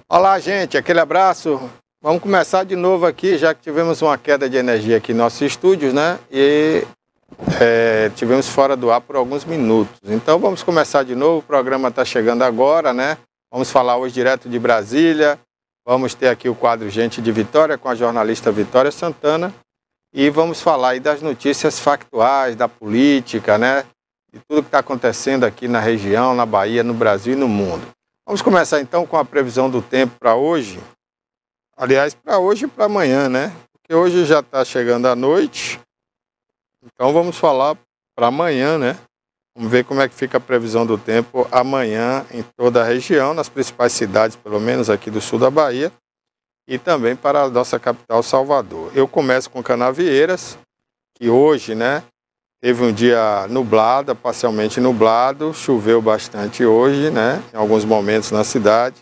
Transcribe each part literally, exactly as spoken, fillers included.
Olá, gente, aquele abraço. Vamos começar de novo aqui, já que tivemos uma queda de energia aqui em nossos estúdios, né? E é, tivemos fora do ar por alguns minutos. Então vamos começar de novo, o programa está chegando agora, né? Vamos falar hoje direto de Brasília. Vamos ter aqui o quadro Gente de Vitória com a jornalista Vitória Santana. E vamos falar aí das notícias factuais, da política, né? De tudo que está acontecendo aqui na região, na Bahia, no Brasil e no mundo. Vamos começar então com a previsão do tempo para hoje. Aliás, para hoje e para amanhã, né? Porque hoje já está chegando a noite. Então vamos falar para amanhã, né? Vamos ver como é que fica a previsão do tempo amanhã em toda a região, nas principais cidades, pelo menos aqui do sul da Bahia, e também para a nossa capital, Salvador. Eu começo com Canavieiras, que hoje, né? Teve um dia nublado, parcialmente nublado, choveu bastante hoje, né? Em alguns momentos na cidade.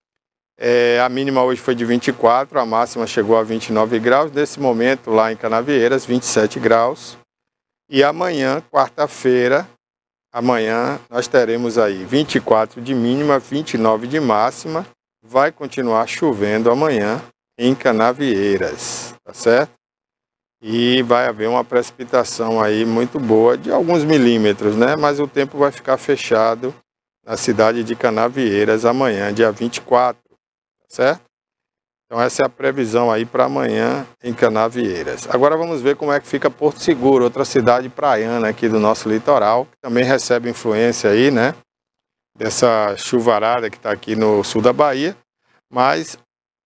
É, a mínima hoje foi de vinte e quatro, a máxima chegou a vinte e nove graus. Nesse momento, lá em Canavieiras, vinte e sete graus. E amanhã, quarta-feira, amanhã nós teremos aí vinte e quatro de mínima, vinte e nove de máxima. Vai continuar chovendo amanhã em Canavieiras, tá certo? E vai haver uma precipitação aí muito boa, de alguns milímetros, né? Mas o tempo vai ficar fechado na cidade de Canavieiras amanhã, dia vinte e quatro, certo? Então essa é a previsão aí para amanhã em Canavieiras. Agora vamos ver como é que fica Porto Seguro, outra cidade praiana aqui do nosso litoral, que também recebe influência aí, né? Dessa chuvarada que está aqui no sul da Bahia, mas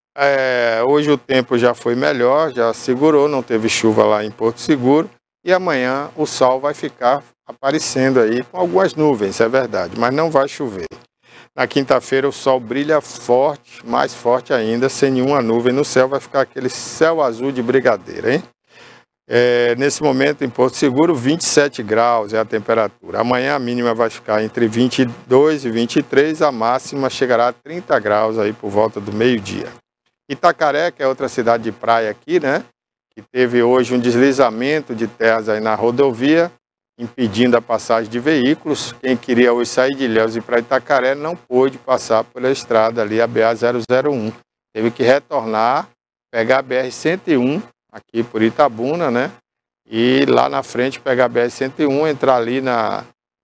É, hoje o tempo já foi melhor, já segurou, não teve chuva lá em Porto Seguro. E amanhã o sol vai ficar aparecendo aí com algumas nuvens, é verdade, mas não vai chover. Na quinta-feira o sol brilha forte, mais forte ainda, sem nenhuma nuvem no céu, vai ficar aquele céu azul de brigadeiro, hein? É, nesse momento em Porto Seguro, vinte e sete graus é a temperatura. Amanhã a mínima vai ficar entre vinte e dois e vinte e três, a máxima chegará a trinta graus aí por volta do meio-dia. Itacaré, que é outra cidade de praia aqui, né? Que teve hoje um deslizamento de terras aí na rodovia, impedindo a passagem de veículos. Quem queria hoje sair de Ilhéus e ir para Itacaré não pôde passar pela estrada ali, a B A zero zero um. Teve que retornar, pegar a B R cento e um aqui por Itabuna, né? E lá na frente pegar a B R cento e um, entrar ali na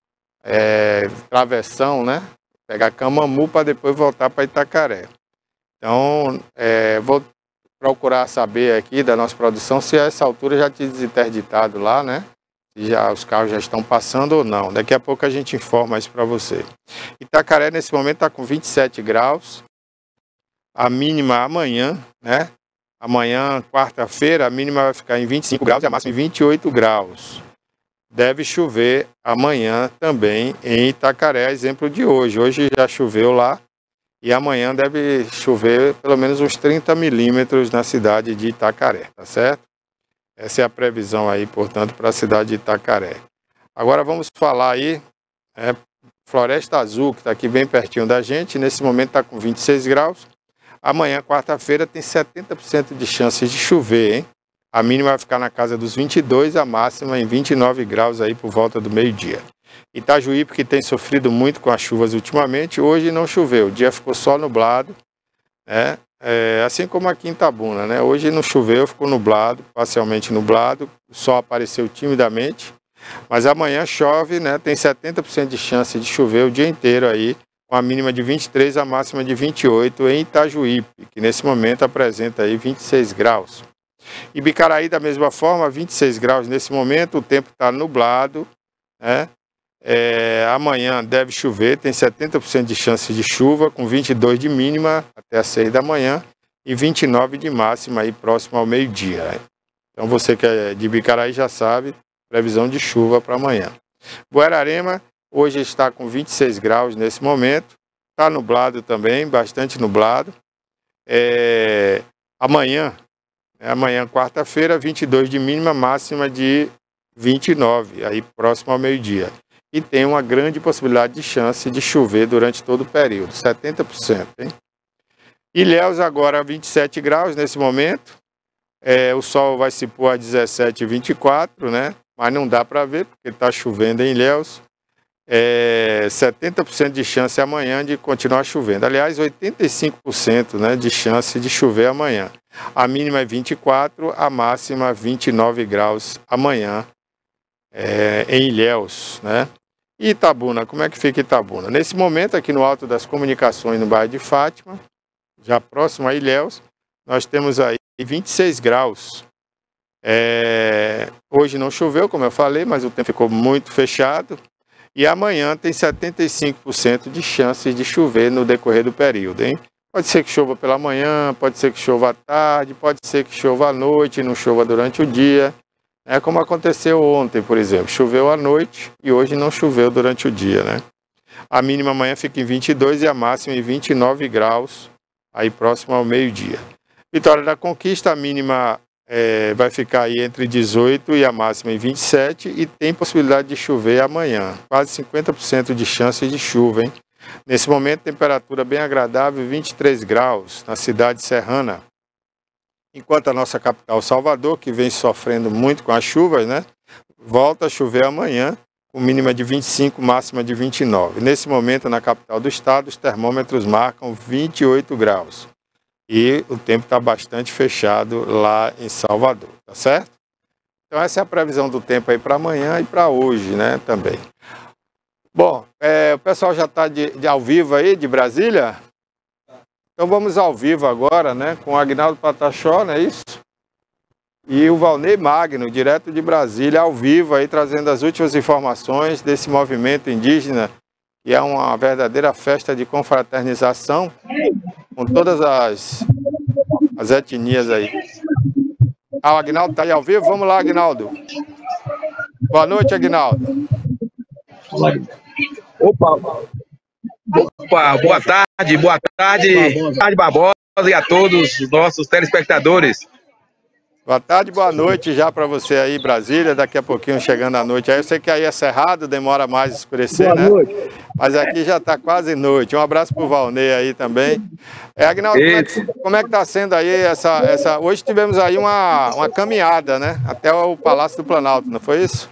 é, travessão, né? Pegar Camamu para depois voltar para Itacaré. Então, é, vou procurar saber aqui da nossa produção se a essa altura já tinha desinterditado lá, né? Se já, os carros já estão passando ou não. Daqui a pouco a gente informa isso para você. Itacaré, nesse momento, está com vinte e sete graus. A mínima amanhã, né? Amanhã, quarta-feira, a mínima vai ficar em vinte e cinco graus e a máxima em vinte e oito graus. Deve chover amanhã também em Itacaré, exemplo de hoje. Hoje já choveu lá. E amanhã deve chover pelo menos uns trinta milímetros na cidade de Itacaré, tá certo? Essa é a previsão aí, portanto, para a cidade de Itacaré. Agora vamos falar aí, é, Floresta Azul, que está aqui bem pertinho da gente, nesse momento está com vinte e seis graus. Amanhã, quarta-feira, tem setenta por cento de chances de chover, hein? A mínima vai ficar na casa dos vinte e dois, a máxima em vinte e nove graus aí por volta do meio-dia. Itajuípe, que tem sofrido muito com as chuvas ultimamente, hoje não choveu, o dia ficou só nublado, né? É, assim como aqui em Itabuna, né? Hoje não choveu, ficou nublado, parcialmente nublado, o sol apareceu timidamente, mas amanhã chove, né? Tem setenta por cento de chance de chover o dia inteiro aí, com a mínima de vinte e três, a máxima de vinte e oito em Itajuípe, que nesse momento apresenta aí vinte e seis graus. Ibicaraí, da mesma forma, vinte e seis graus nesse momento, o tempo está nublado, né? É, amanhã deve chover, tem setenta por cento de chance de chuva, com vinte e dois de mínima até as seis da manhã e vinte e nove de máxima aí próximo ao meio-dia. Então você que é de Ibicaraí já sabe, previsão de chuva para amanhã. Guararema hoje está com vinte e seis graus nesse momento, está nublado também, bastante nublado. É, amanhã, é, amanhã quarta-feira, vinte e dois de mínima, máxima de vinte e nove, aí próximo ao meio-dia. E tem uma grande possibilidade de chance de chover durante todo o período, setenta por cento. Hein? Ilhéus agora vinte e sete graus nesse momento, é, o sol vai se pôr a dezessete e vinte e quatro, né? Mas não dá para ver porque está chovendo em Ilhéus. é, setenta por cento de chance amanhã de continuar chovendo. Aliás, oitenta e cinco por cento, né, de chance de chover amanhã. A mínima é vinte e quatro, a máxima vinte e nove graus amanhã é, em Ilhéus, né? E Itabuna, como é que fica Itabuna? Nesse momento, aqui no Alto das Comunicações, no bairro de Fátima, já próximo a Ilhéus, nós temos aí vinte e seis graus. É, hoje não choveu, como eu falei, mas o tempo ficou muito fechado. E amanhã tem setenta e cinco por cento de chances de chover no decorrer do período, hein? Pode ser que chova pela manhã, pode ser que chova à tarde, pode ser que chova à noite, não chova durante o dia. É como aconteceu ontem, por exemplo. Choveu à noite e hoje não choveu durante o dia, né? A mínima amanhã fica em vinte e dois e a máxima em vinte e nove graus, aí próximo ao meio-dia. Vitória da Conquista, a mínima é, vai ficar aí entre dezoito e a máxima em vinte e sete e tem possibilidade de chover amanhã. Quase cinquenta por cento de chance de chuva, hein? Nesse momento, temperatura bem agradável, vinte e três graus na cidade serrana. Enquanto a nossa capital, Salvador, que vem sofrendo muito com as chuvas, né, volta a chover amanhã, com mínima de vinte e cinco, máxima de vinte e nove. Nesse momento, na capital do estado, os termômetros marcam vinte e oito graus. E o tempo está bastante fechado lá em Salvador, tá certo? Então essa é a previsão do tempo aí para amanhã e para hoje, né, também. Bom, é, o pessoal já está de, de ao vivo aí, de Brasília? Então vamos ao vivo agora, né, com o Agnaldo Pataxó, não é isso? E o Valnei Magno, direto de Brasília, ao vivo aí, trazendo as últimas informações desse movimento indígena, que é uma verdadeira festa de confraternização, com todas as, as etnias aí. Ah, o Agnaldo está aí ao vivo? Vamos lá, Agnaldo. Boa noite, Agnaldo. Opa! Opa, boa tarde, boa tarde, boa tarde, Barbosa, e a todos os nossos telespectadores. Boa tarde, boa noite já para você aí, Brasília, daqui a pouquinho chegando à noite. Aí eu sei que aí é cerrado, demora mais a escurecer, boa né? Noite. Mas aqui já está quase noite. Um abraço para o Valnei aí também. É, Agnaldo, como é que, como é que tá sendo aí essa, essa... Hoje tivemos aí uma, uma caminhada, né? Até o Palácio do Planalto, não foi isso?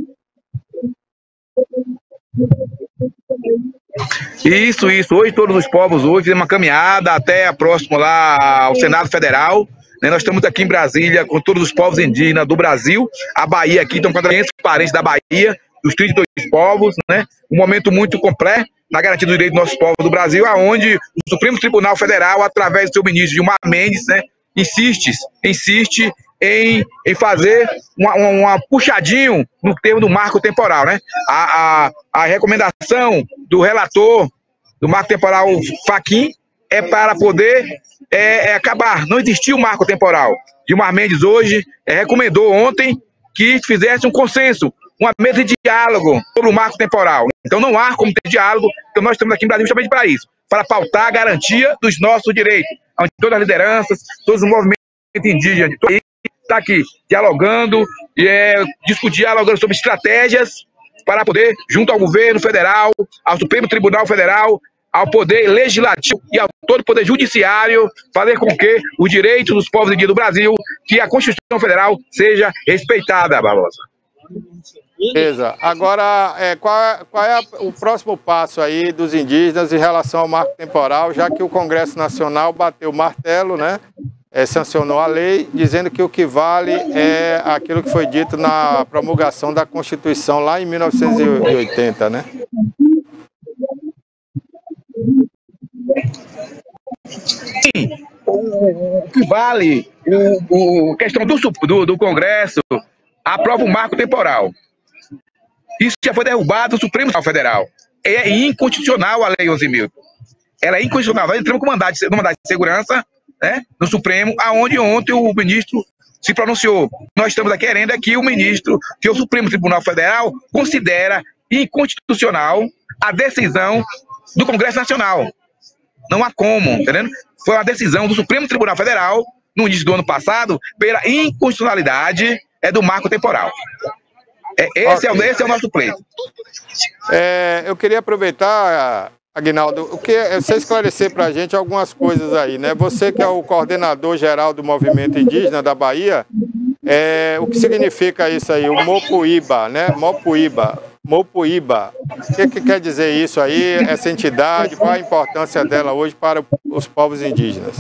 Isso, isso. Hoje todos os povos hoje fizemos uma caminhada até a próxima lá ao Senado Federal. Nós estamos aqui em Brasília com todos os povos indígenas do Brasil. A Bahia aqui, estão com parentes da Bahia, dos trinta e dois povos, né? Um momento muito completo na garantia do direito dos nossos povos do Brasil, aonde o Supremo Tribunal Federal, através do seu ministro Gilmar Mendes, né, insiste, insiste em, em fazer uma, uma, uma puxadinho no termo do marco temporal, né? A, a, a recomendação do relator do marco temporal Fachin é para poder é, é, acabar, não existia o marco temporal. Gilmar Mendes hoje é, recomendou ontem que fizesse um consenso, uma mesa de diálogo sobre o marco temporal. Então não há como ter diálogo, então nós estamos aqui em Brasília justamente para isso, para pautar a garantia dos nossos direitos, onde todas as lideranças, todos os movimentos indígenas, está aqui dialogando, e é, discutir, dialogando sobre estratégias para poder, junto ao governo federal, ao Supremo Tribunal Federal, ao poder legislativo e ao todo poder judiciário, fazer com que os direitos dos povos indígenas do Brasil, que a Constituição Federal seja respeitada, Barbosa. Beleza. Agora, é, qual, é, qual é o próximo passo aí dos indígenas em relação ao marco temporal, já que o Congresso Nacional bateu o martelo, né? É, sancionou a lei, dizendo que o que vale é aquilo que foi dito na promulgação da Constituição lá em mil novecentos e oitenta, né? Sim, o, o que vale, o, o questão do, do, do Congresso aprova o marco temporal. Isso já foi derrubado no Supremo Tribunal Federal. É inconstitucional a Lei onze mil. Ela é inconstitucional. Nós entramos com mandado de, mandado de segurança, né, no Supremo, aonde ontem o ministro se pronunciou. Nós estamos aqui querendo que o ministro, que o Supremo Tribunal Federal considera inconstitucional a decisão do Congresso Nacional. Não há como, entendeu? Foi uma decisão do Supremo Tribunal Federal, no início do ano passado, pela inconstitucionalidade é, do marco temporal. É, esse, okay. é, esse é o nosso pleito. É, eu queria aproveitar, Agnaldo, o que você esclarecer para a gente algumas coisas aí, né? Você que é o coordenador geral do movimento indígena da Bahia, é, o que significa isso aí, o Mopuíba, né? Mopuíba. Mopuíba. O que, que quer dizer isso aí, essa entidade? Qual a importância dela hoje para os povos indígenas?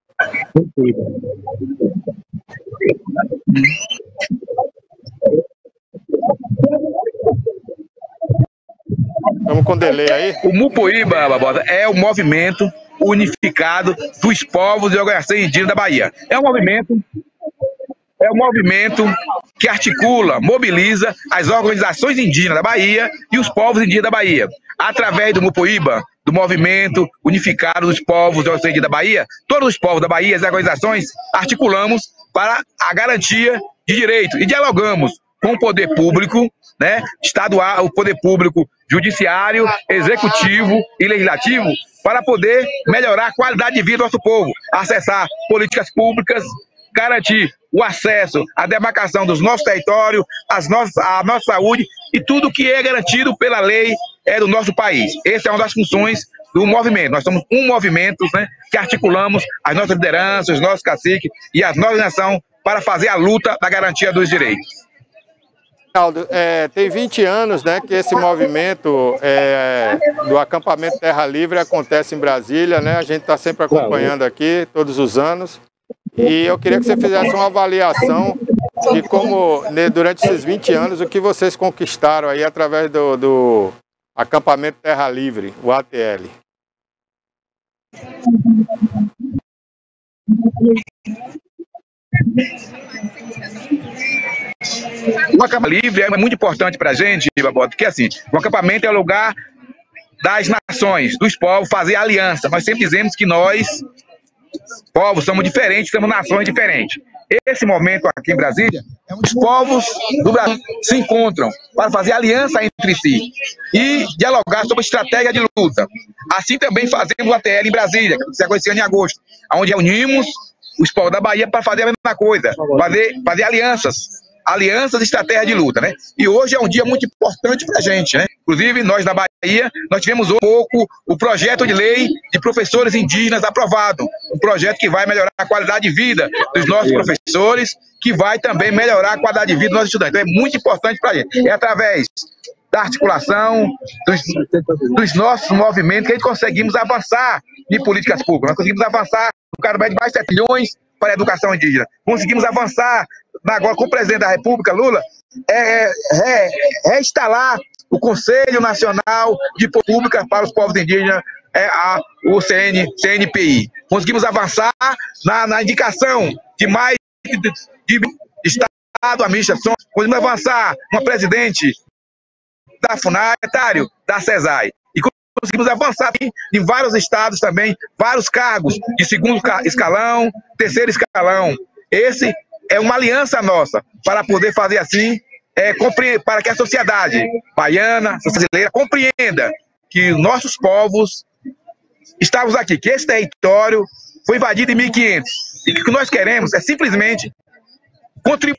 Estamos com delay aí? O Mopuíba, Barbosa, é o movimento unificado dos povos e organizações indígenas da Bahia. É um movimento, é um movimento que articula, mobiliza as organizações indígenas da Bahia e os povos indígenas da Bahia. Através do Mopuíba, do movimento unificado dos povos e organizações indígenas da Bahia, todos os povos da Bahia, as organizações, articulamos para a garantia de direitos e dialogamos com o poder público, né, estadual, o poder público, judiciário, executivo e legislativo, para poder melhorar a qualidade de vida do nosso povo, acessar políticas públicas, garantir o acesso à demarcação dos nossos territórios, as nossas, a nossa saúde e tudo que é garantido pela lei é do nosso país. Essa é uma das funções do movimento. Nós somos um movimento, né, que articulamos as nossas lideranças, os nossos caciques e as nossas nações para fazer a luta da garantia dos direitos. Aldo, é, tem vinte anos, né, que esse movimento é, do acampamento Terra Livre acontece em Brasília, né? A gente está sempre acompanhando aqui, todos os anos. E eu queria que você fizesse uma avaliação de como, né, durante esses vinte anos, o que vocês conquistaram aí através do, do acampamento Terra Livre, o A T L. O acampamento livre é muito importante para a gente, Barbosa, porque assim, o acampamento é o lugar das nações, dos povos, fazer aliança. Nós sempre dizemos que nós, povos, somos diferentes, somos nações diferentes. Esse momento aqui em Brasília é onde os povos do Brasil se encontram para fazer aliança entre si e dialogar sobre estratégia de luta. Assim também fazemos o A T L em Brasília, que se aconteceu em agosto, onde reunimos os povos da Bahia para fazer a mesma coisa, fazer, fazer alianças, alianças e estratégia de luta, né? E hoje é um dia muito importante para a gente, né? Inclusive, nós na Bahia, nós tivemos um pouco o projeto de lei de professores indígenas aprovado, um projeto que vai melhorar a qualidade de vida dos nossos professores, que vai também melhorar a qualidade de vida dos nossos estudantes. Então é muito importante para a gente. É através da articulação dos, dos nossos movimentos que a gente conseguimos avançar em políticas públicas. Nós conseguimos avançar no cara de mais de sete milhões para a educação indígena. Conseguimos avançar agora com o presidente da República, Lula, é, é, reinstalar o Conselho Nacional de Pública para os Povos Indígenas, é, a, o C N, C N P I. Conseguimos avançar na, na indicação de mais de, de Estado, administração. Conseguimos avançar uma presidente da FUNAI, secretário da CESAI. E conseguimos avançar em vários estados também, vários cargos de segundo escalão, terceiro escalão. Esse é uma aliança nossa para poder fazer assim, é, para que a sociedade baiana, brasileira, compreenda que nossos povos estamos aqui, que esse território foi invadido em mil e quinhentos e que o que nós queremos é simplesmente contribuir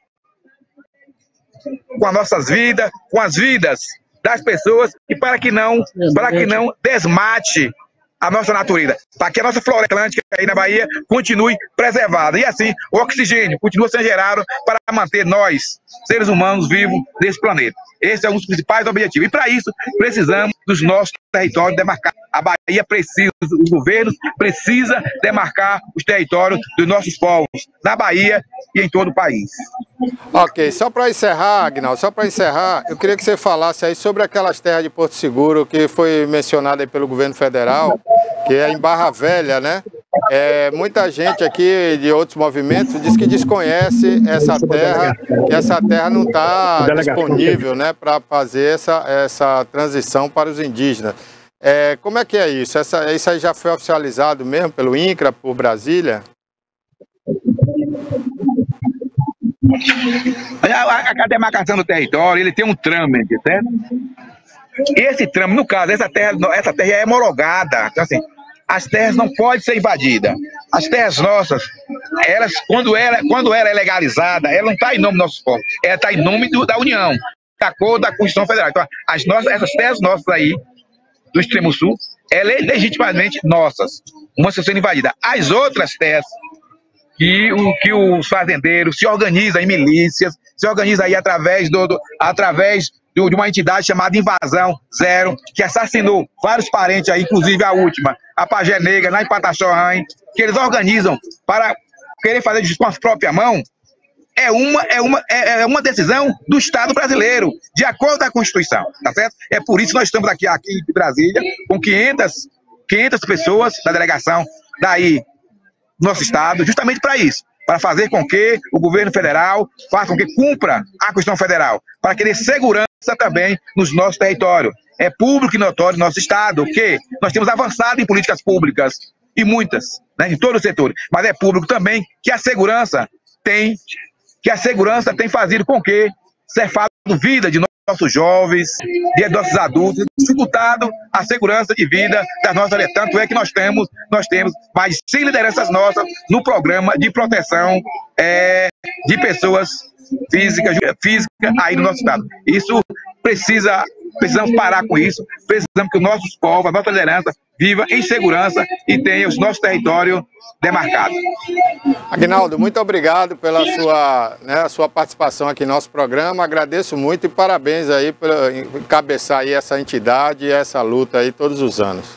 com as nossas vidas, com as vidas das pessoas e para que não, para que não desmate a nossa natureza, para que a nossa floresta atlântica aí na Bahia continue preservada. E assim, o oxigênio continua sendo gerado para manter nós, seres humanos, vivos nesse planeta. Esse é um dos principais objetivos. E para isso, precisamos dos nossos territórios demarcados. A Bahia precisa, o governo precisa demarcar os territórios dos nossos povos, na Bahia e em todo o país. Ok, só para encerrar, Agnaldo, só para encerrar, eu queria que você falasse aí sobre aquelas terras de Porto Seguro que foi mencionada aí pelo governo federal, que é em Barra Velha, né? É, muita gente aqui de outros movimentos diz que desconhece essa terra, que essa terra não está disponível, né, para fazer essa, essa transição para os indígenas. É, como é que é isso? Essa, isso aí já foi oficializado mesmo pelo INCRA, por Brasília? A, a demarcação do território, ele tem um trâmite, certo? Esse trâmite, no caso, essa terra, essa terra é homologada. Então, assim, as terras não podem ser invadidas. As terras nossas, elas, quando ela, quando ela é legalizada, ela não está em nome dos nossos povos, ela está em nome do, da União, da acordo da Constituição Federal. Então, as nossas, essas terras nossas aí, do extremo sul, elas são legitimamente nossas, uma sendo invadida. As outras terras que, o, que os fazendeiros se organizam em milícias, se organiza aí através, do, do, através do, de uma entidade chamada Invasão Zero, que assassinou vários parentes aí, inclusive a última, a Pajé Negra, lá em Pataxó-Rãe, que eles organizam para querer fazer isso com as próprias mãos. É uma, é, uma, é uma decisão do Estado brasileiro, de acordo com a Constituição, tá certo? É por isso que nós estamos aqui, aqui em Brasília, com quinhentas, quinhentas pessoas da delegação daí, nosso Estado, justamente para isso, para fazer com que o governo federal faça com que cumpra a Constituição Federal, para querer segurança também nos nossos territórios. É público e notório no nosso Estado que nós temos avançado em políticas públicas, e muitas, né, em todos os setores, mas é público também que a segurança tem que a segurança tem fazido com que cefado vida de nossos jovens, de nossos adultos, dificultado a segurança de vida das nossas áreas. Tanto é que nós temos, nós temos mais de cem lideranças nossas no programa de proteção é, de pessoas físicas, físicas aí no nosso estado. Isso precisa, precisamos parar com isso, precisamos que os nossos povos, a nossa liderança, viva em segurança e tenha os nossos territórios demarcados. Aguinaldo, muito obrigado pela sua, né, a sua participação aqui no nosso programa. Agradeço muito e parabéns aí por encabeçar aí essa entidade e essa luta aí todos os anos.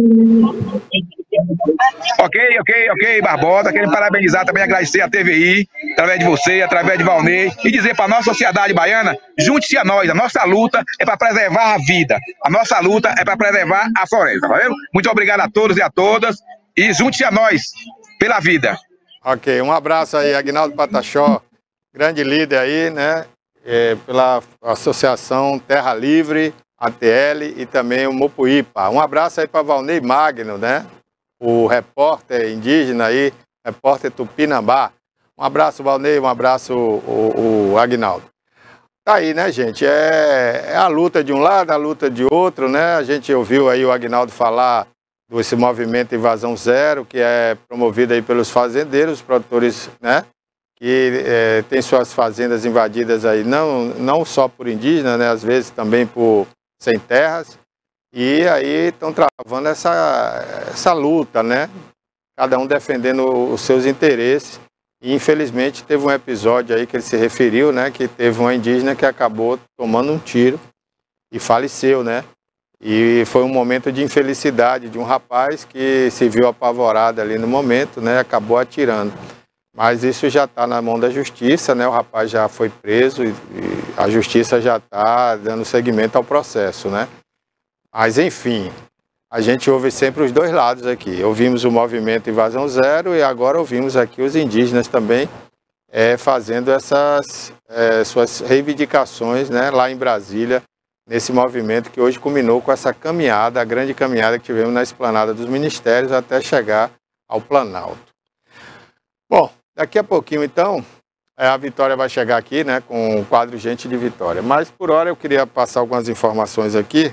Ok, ok, ok, Barbosa. Quero parabenizar também, agradecer a T V I, através de você, através de Valnei, e dizer para a nossa sociedade baiana, junte-se a nós. A nossa luta é para preservar a vida. A nossa luta é para preservar a floresta, tá vendo? Muito obrigado a todos e a todas, e junte-se a nós pela vida. Ok, um abraço aí, Aguinaldo Pataxó, grande líder aí, né, é, pela Associação Terra Livre, A T L, e também o Mopuípa. Um abraço aí para Valnei Magno, né, o repórter indígena aí, repórter Tupinambá. Um abraço, Valnei, um abraço, o, o Aguinaldo. Tá aí, né, gente, é, é a luta de um lado, a luta de outro, né, a gente ouviu aí o Aguinaldo falar desse movimento Invasão Zero, que é promovido aí pelos fazendeiros, produtores, né, que é, tem suas fazendas invadidas aí, não, não só por indígenas, né, às vezes também por sem terras, e aí estão travando essa, essa luta, né, cada um defendendo os seus interesses, e infelizmente teve um episódio aí que ele se referiu, né, que teve uma indígena que acabou tomando um tiro e faleceu, né. E foi um momento de infelicidade de um rapaz que se viu apavorado ali no momento, né, acabou atirando. Mas isso já está na mão da justiça, né, o rapaz já foi preso e, e a justiça já está dando seguimento ao processo, né. Mas enfim, a gente ouve sempre os dois lados aqui. Ouvimos o movimento Invasão Zero e agora ouvimos aqui os indígenas também é, fazendo essas é, suas reivindicações, né, lá em Brasília, nesse movimento que hoje culminou com essa caminhada, a grande caminhada que tivemos na esplanada dos ministérios até chegar ao Planalto. Bom, daqui a pouquinho então, a Vitória vai chegar aqui, né, com o quadro Gente de Vitória. Mas por hora eu queria passar algumas informações aqui.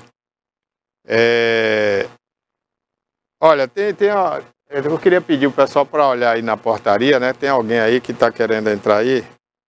É... Olha, tem, tem a... eu queria pedir o pessoal para olhar aí na portaria, né, tem alguém aí que está querendo entrar aí.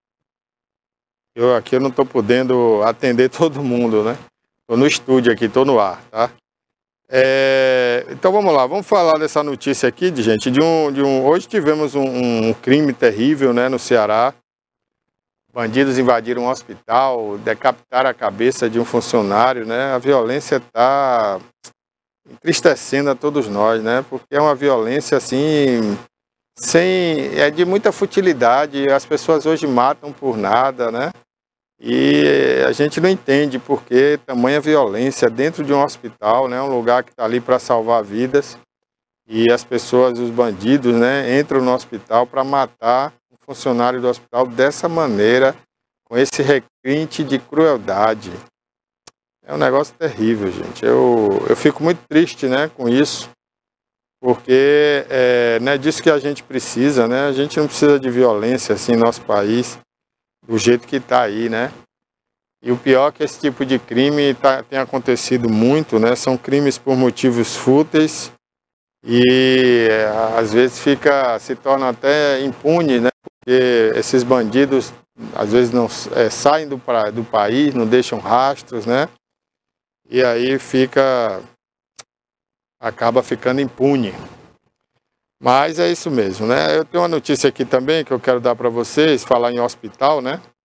Eu aqui eu não estou podendo atender todo mundo, né? Estou no estúdio aqui, estou no ar, tá? É, então vamos lá, vamos falar dessa notícia aqui, de gente, de um, de um... Hoje tivemos um, um crime terrível, né, no Ceará. Bandidos invadiram um hospital, decapitaram a cabeça de um funcionário, né? A violência está entristecendo a todos nós, né? Porque é uma violência, assim... Sem, é de muita futilidade, as pessoas hoje matam por nada, né? E a gente não entende por que tamanha violência dentro de um hospital, né? Um lugar que está ali para salvar vidas. E as pessoas, os bandidos, né, entram no hospital para matar um funcionário do hospital dessa maneira, com esse requinte de crueldade. É um negócio terrível, gente. Eu, eu fico muito triste, né, com isso. Porque é, não é disso que a gente precisa, né? A gente não precisa de violência assim no nosso país, do jeito que está aí, né? E o pior é que esse tipo de crime tá, tem acontecido muito, né? São crimes por motivos fúteis e é, às vezes fica, se torna até impune, né? Porque esses bandidos às vezes não é, saem do, pra, do país, não deixam rastros, né? E aí fica... acaba ficando impune. Mas é isso mesmo, né? Eu tenho uma notícia aqui também que eu quero dar para vocês, falar em hospital, né?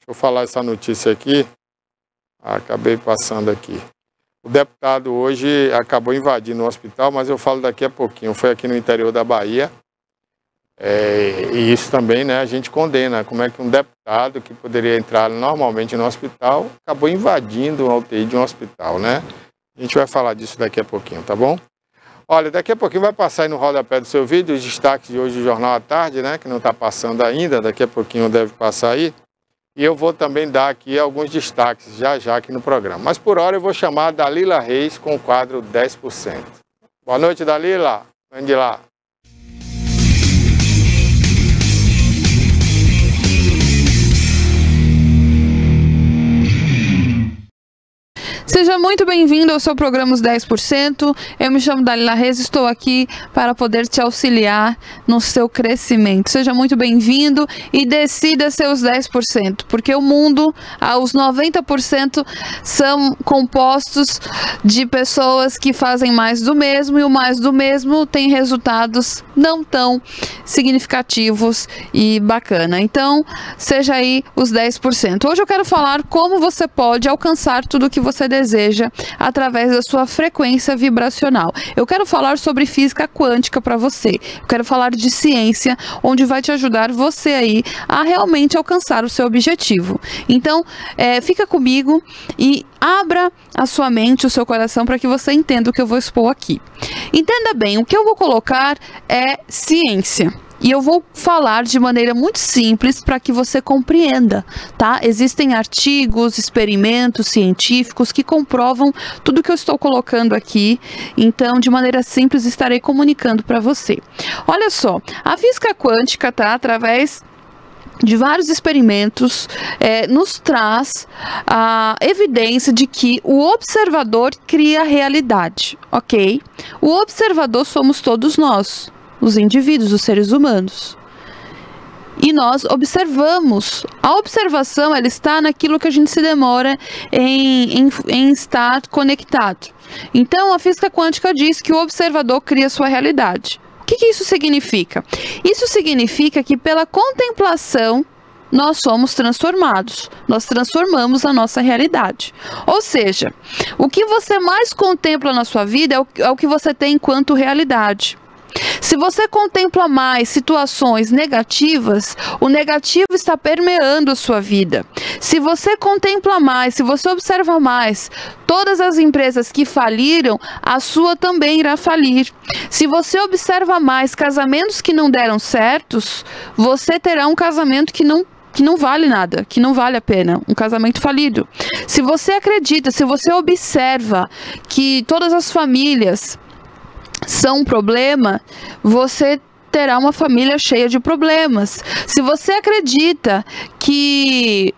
eu falar essa notícia aqui. Acabei passando aqui. O deputado hoje acabou invadindo o hospital, mas eu falo daqui a pouquinho. Foi aqui no interior da Bahia. É, e isso também, né, a gente condena. Como é que um deputado que poderia entrar normalmente no hospital acabou invadindo a U T I de um hospital, né? A gente vai falar disso daqui a pouquinho, tá bom? Olha, daqui a pouquinho vai passar aí no rodapé do seu vídeo os destaques de hoje do Jornal à Tarde, né? Que não está passando ainda, daqui a pouquinho deve passar aí. E eu vou também dar aqui alguns destaques já já aqui no programa. Mas por hora eu vou chamar a Dalila Reis com o quadro dez por cento. Boa noite, Dalila. Vem de lá. Seja muito bem-vindo ao seu programa Os dez por cento. Eu me chamo Dalila Reis e estou aqui para poder te auxiliar no seu crescimento. Seja muito bem-vindo e decida seus dez por cento, porque o mundo, os noventa por cento são compostos de pessoas que fazem mais do mesmo, e o mais do mesmo tem resultados não tão significativos e bacana. Então, seja aí os dez por cento. Hoje eu quero falar como você pode alcançar tudo o que você deseja deseja através da sua frequência vibracional. Eu quero falar sobre física quântica para você. Eu quero falar de ciência, onde vai te ajudar você aí a realmente alcançar o seu objetivo. Então, é, fica comigo e abra a sua mente, o seu coração, para que você entenda o que eu vou expor aqui. Entenda bem, o que eu vou colocar é ciência. E eu vou falar de maneira muito simples para que você compreenda, tá? Existem artigos, experimentos científicos que comprovam tudo que eu estou colocando aqui. Então, de maneira simples, estarei comunicando para você. Olha só, a física quântica, tá? Através de vários experimentos, é, nos traz a evidência de que o observador cria a realidade, ok? O observador somos todos nós, os indivíduos, os seres humanos. E nós observamos. A observação, ela está naquilo que a gente se demora em, em, em estar conectado. Então, a física quântica diz que o observador cria a sua realidade. O que, que isso significa? Isso significa que pela contemplação nós somos transformados, nós transformamos a nossa realidade. Ou seja, o que você mais contempla na sua vida é o, é o que você tem enquanto realidade. Se você contempla mais situações negativas, o negativo está permeando a sua vida. Se você contempla mais, se você observa mais todas as empresas que faliram, a sua também irá falir. Se você observa mais casamentos que não deram certos, você terá um casamento que não que não vale nada, que não vale a pena, um casamento falido. Se você acredita, se você observa que todas as famílias são um problema, você terá uma família cheia de problemas. Se você acredita que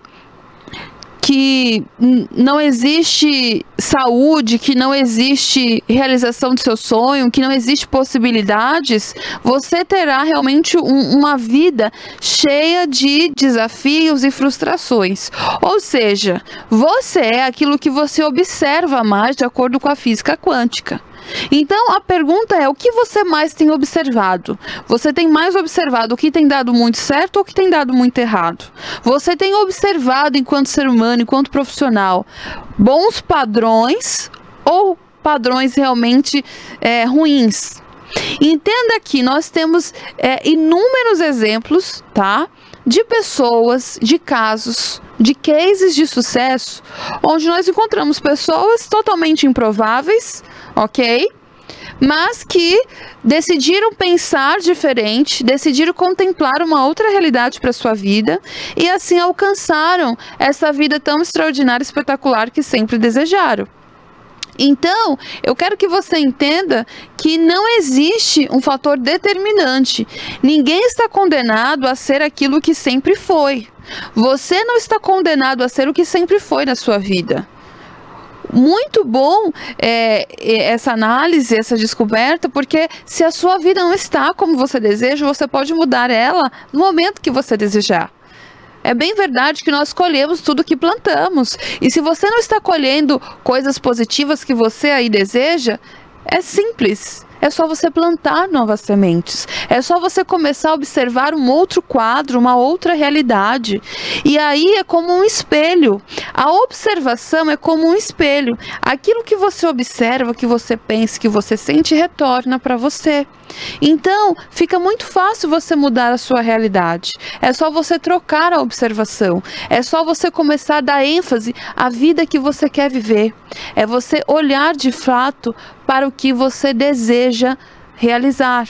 que não existe saúde, que não existe realização do seu sonho, que não existe possibilidades, você terá realmente um, uma vida cheia de desafios e frustrações. Ou seja, você é aquilo que você observa mais de acordo com a física quântica. Então a pergunta é, o que você mais tem observado? Você tem mais observado o que tem dado muito certo ou o que tem dado muito errado? Você tem observado enquanto ser humano, enquanto profissional, bons padrões ou padrões realmente é, ruins? Entenda que nós temos é, inúmeros exemplos, tá? De pessoas, de casos, de cases de sucesso, onde nós encontramos pessoas totalmente improváveis, ok? Mas que decidiram pensar diferente, decidiram contemplar uma outra realidade para sua vida e assim alcançaram essa vida tão extraordinária e espetacular que sempre desejaram. Então, eu quero que você entenda que não existe um fator determinante. Ninguém está condenado a ser aquilo que sempre foi. Você não está condenado a ser o que sempre foi na sua vida. Muito bom é, essa análise, essa descoberta, porque se a sua vida não está como você deseja, você pode mudar ela no momento que você desejar. É bem verdade que nós colhemos tudo que plantamos. E se você não está colhendo coisas positivas que você aí deseja, é simples. É só você plantar novas sementes. É só você começar a observar um outro quadro, uma outra realidade. E aí é como um espelho. A observação é como um espelho. Aquilo que você observa, que você pensa, que você sente, retorna para você. Então, fica muito fácil você mudar a sua realidade. É só você trocar a observação. É só você começar a dar ênfase à vida que você quer viver. É você olhar de fato para o que você deseja realizar.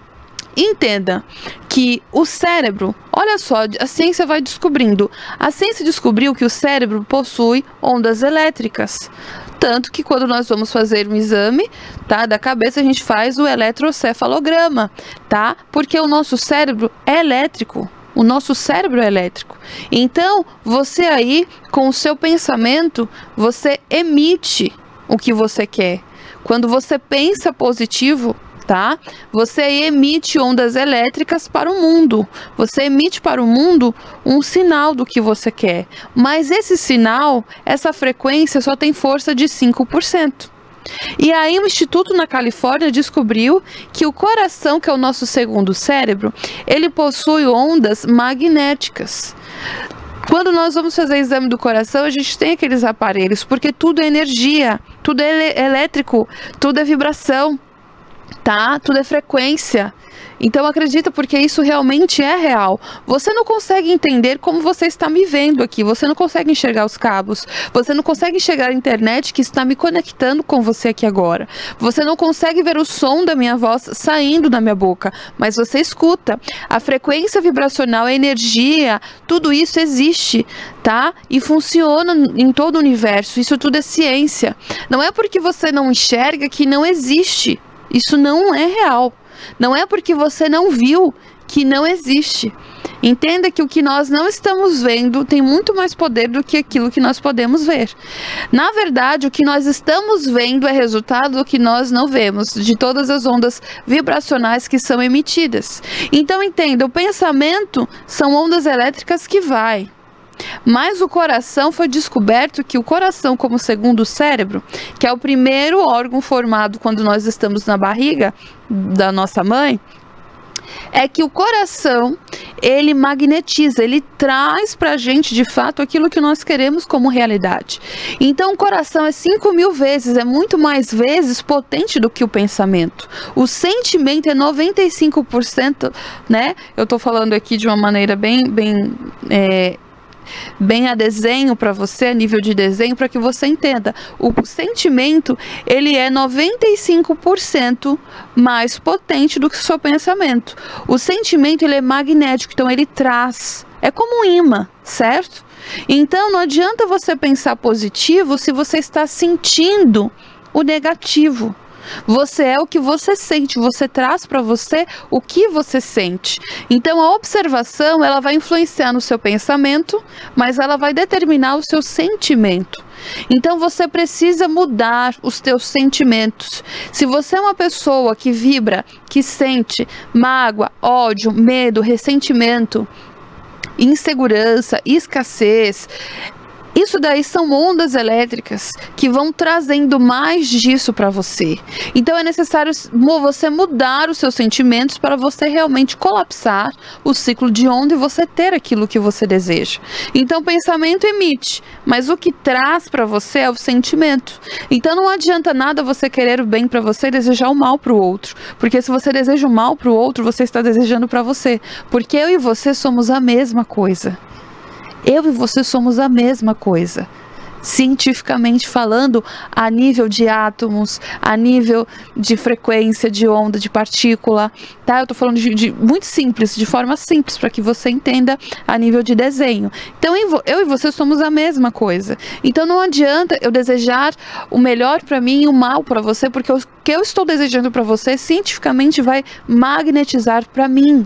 Entenda que o cérebro, olha só, a ciência vai descobrindo. A ciência descobriu que o cérebro possui ondas elétricas. Tanto que quando nós vamos fazer um exame, tá, da cabeça, a gente faz o eletrocefalograma, tá? Porque o nosso cérebro é elétrico. O nosso cérebro é elétrico. Então, você aí, com o seu pensamento, você emite o que você quer. Quando você pensa positivo, tá? Você emite ondas elétricas para o mundo. Você emite para o mundo um sinal do que você quer. Mas esse sinal, essa frequência só tem força de cinco por cento. E aí o Instituto na Califórnia descobriu que o coração, que é o nosso segundo cérebro, ele possui ondas magnéticas. Quando nós vamos fazer exame do coração, a gente tem aqueles aparelhos, porque tudo é energia, tudo é elétrico, tudo é vibração. Tá? Tudo é frequência. Então acredita, porque isso realmente é real. Você não consegue entender como você está me vendo aqui. Você não consegue enxergar os cabos. Você não consegue enxergar a internet que está me conectando com você aqui agora. Você não consegue ver o som da minha voz saindo da minha boca. Mas você escuta. A frequência vibracional, a energia, tudo isso existe, tá? E funciona em todo o universo. Isso tudo é ciência. Não é porque você não enxerga que não existe. Isso não é real. Não é porque você não viu que não existe. Entenda que o que nós não estamos vendo tem muito mais poder do que aquilo que nós podemos ver. Na verdade, o que nós estamos vendo é resultado do que nós não vemos, de todas as ondas vibracionais que são emitidas. Então entenda, o pensamento são ondas elétricas que vai. Mas o coração, foi descoberto que o coração, como segundo cérebro, que é o primeiro órgão formado quando nós estamos na barriga da nossa mãe, é que o coração, ele magnetiza, ele traz pra gente de fato aquilo que nós queremos como realidade. Então o coração é cinco mil vezes, é muito mais vezes potente do que o pensamento. O sentimento é noventa e cinco por cento, né? Eu tô falando aqui de uma maneira bem, bem é, bem a desenho para você, a nível de desenho, para que você entenda. O sentimento, ele é noventa e cinco por cento mais potente do que o seu pensamento. O sentimento, ele é magnético, então ele traz, é como um imã, certo? Então não adianta você pensar positivo se você está sentindo o negativo. Você é o que você sente, você traz para você o que você sente. Então a observação, ela vai influenciar no seu pensamento, mas ela vai determinar o seu sentimento. Então você precisa mudar os teus sentimentos. Se você é uma pessoa que vibra, que sente mágoa, ódio, medo, ressentimento, insegurança, escassez, isso daí são ondas elétricas que vão trazendo mais disso para você. Então é necessário você mudar os seus sentimentos para você realmente colapsar o ciclo de onda e você ter aquilo que você deseja. Então o pensamento emite, mas o que traz para você é o sentimento. Então não adianta nada você querer o bem para você e desejar o mal para o outro. Porque se você deseja o mal para o outro, você está desejando para você. Porque eu e você somos a mesma coisa. Eu e você somos a mesma coisa, cientificamente falando, a nível de átomos, a nível de frequência, de onda, de partícula, tá? Eu tô falando de, de muito simples, de forma simples, para que você entenda a nível de desenho. Então, eu e você somos a mesma coisa. Então, não adianta eu desejar o melhor para mim e o mal para você, porque o que eu estou desejando para você, cientificamente vai magnetizar para mim.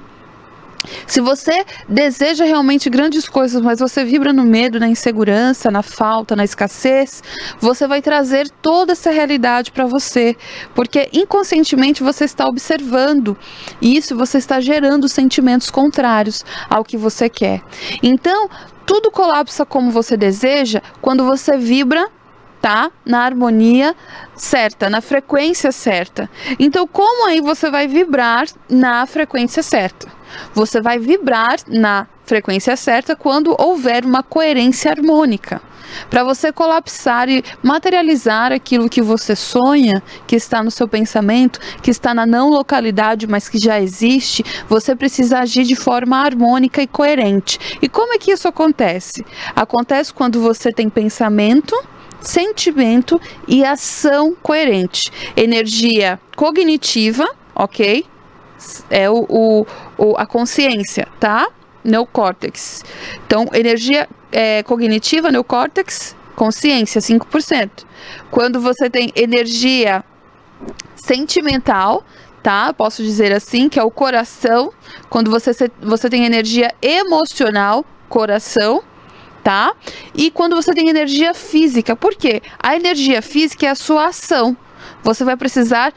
Se você deseja realmente grandes coisas, mas você vibra no medo, na insegurança, na falta, na escassez, você vai trazer toda essa realidade para você, porque inconscientemente você está observando isso, você está gerando sentimentos contrários ao que você quer. Então, tudo colapsa como você deseja quando você vibra tá? Na harmonia certa, na frequência certa. Então, como aí você vai vibrar na frequência certa? Você vai vibrar na frequência certa quando houver uma coerência harmônica. Para você colapsar e materializar aquilo que você sonha, que está no seu pensamento, que está na não localidade, mas que já existe, você precisa agir de forma harmônica e coerente. E como é que isso acontece? Acontece quando você tem pensamento, sentimento e ação coerente. Energia cognitiva, ok? É o, o, o, a consciência, tá? Neocórtex. Então, energia é, cognitiva, neocórtex, consciência, cinco por cento. Quando você tem energia sentimental, tá? Posso dizer assim, que é o coração. Quando você, você tem energia emocional, coração, tá? E quando você tem energia física, por quê? A energia física é a sua ação. Você vai precisar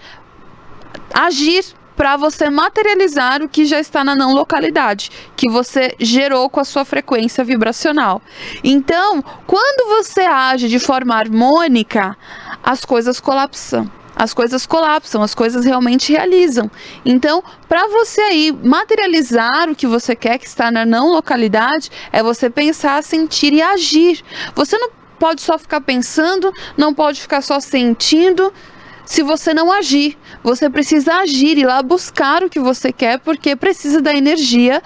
agir para você materializar o que já está na não localidade, que você gerou com a sua frequência vibracional. Então, quando você age de forma harmônica, as coisas colapsam. As coisas colapsam, as coisas realmente realizam. Então, para você aí materializar o que você quer, que está na não localidade, é você pensar, sentir e agir. Você não pode só ficar pensando, não pode ficar só sentindo, se você não agir. Você precisa agir e ir lá buscar o que você quer, porque precisa da energia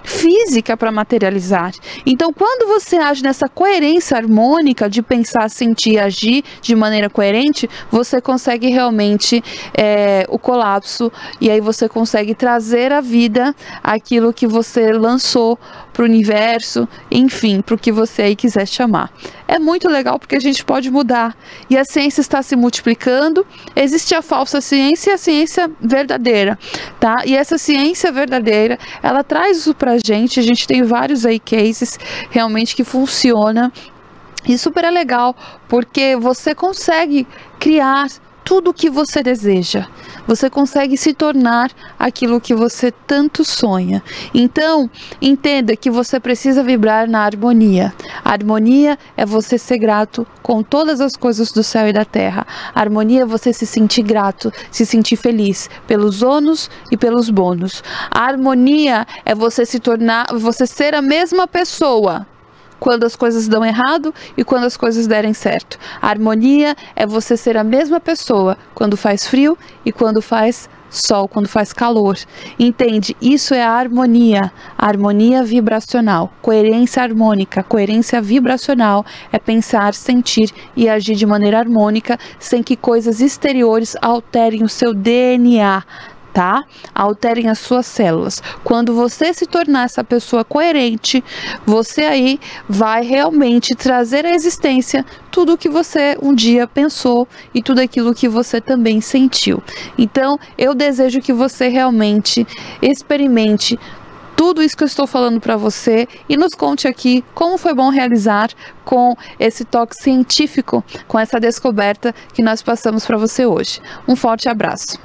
física para materializar. Então, quando você age nessa coerência harmônica de pensar, sentir e agir de maneira coerente, você consegue realmente é, o colapso, e aí você consegue trazer à vida aquilo que você lançou para o universo, enfim, para o que você aí quiser chamar. É muito legal porque a gente pode mudar. E a ciência está se multiplicando. Existe a falsa ciência e a ciência verdadeira, tá? E essa ciência verdadeira, ela traz isso pra gente. A gente tem vários aí cases realmente que funciona. E super é legal, porque você consegue criar tudo o que você deseja. Você consegue se tornar aquilo que você tanto sonha. Então, entenda que você precisa vibrar na harmonia. A harmonia é você ser grato com todas as coisas do céu e da terra. A harmonia é você se sentir grato, se sentir feliz pelos ônus e pelos bônus. A harmonia é você se tornar, você ser a mesma pessoa quando as coisas dão errado e quando as coisas derem certo. A harmonia é você ser a mesma pessoa quando faz frio e quando faz sol, quando faz calor. Entende? Isso é a harmonia, a harmonia vibracional, coerência harmônica, coerência vibracional é pensar, sentir e agir de maneira harmônica sem que coisas exteriores alterem o seu D N A. Tá? Alterem as suas células. Quando você se tornar essa pessoa coerente, você aí vai realmente trazer à existência tudo o que você um dia pensou e tudo aquilo que você também sentiu. Então, eu desejo que você realmente experimente tudo isso que eu estou falando para você e nos conte aqui como foi bom realizar com esse toque científico, com essa descoberta que nós passamos para você hoje. Um forte abraço.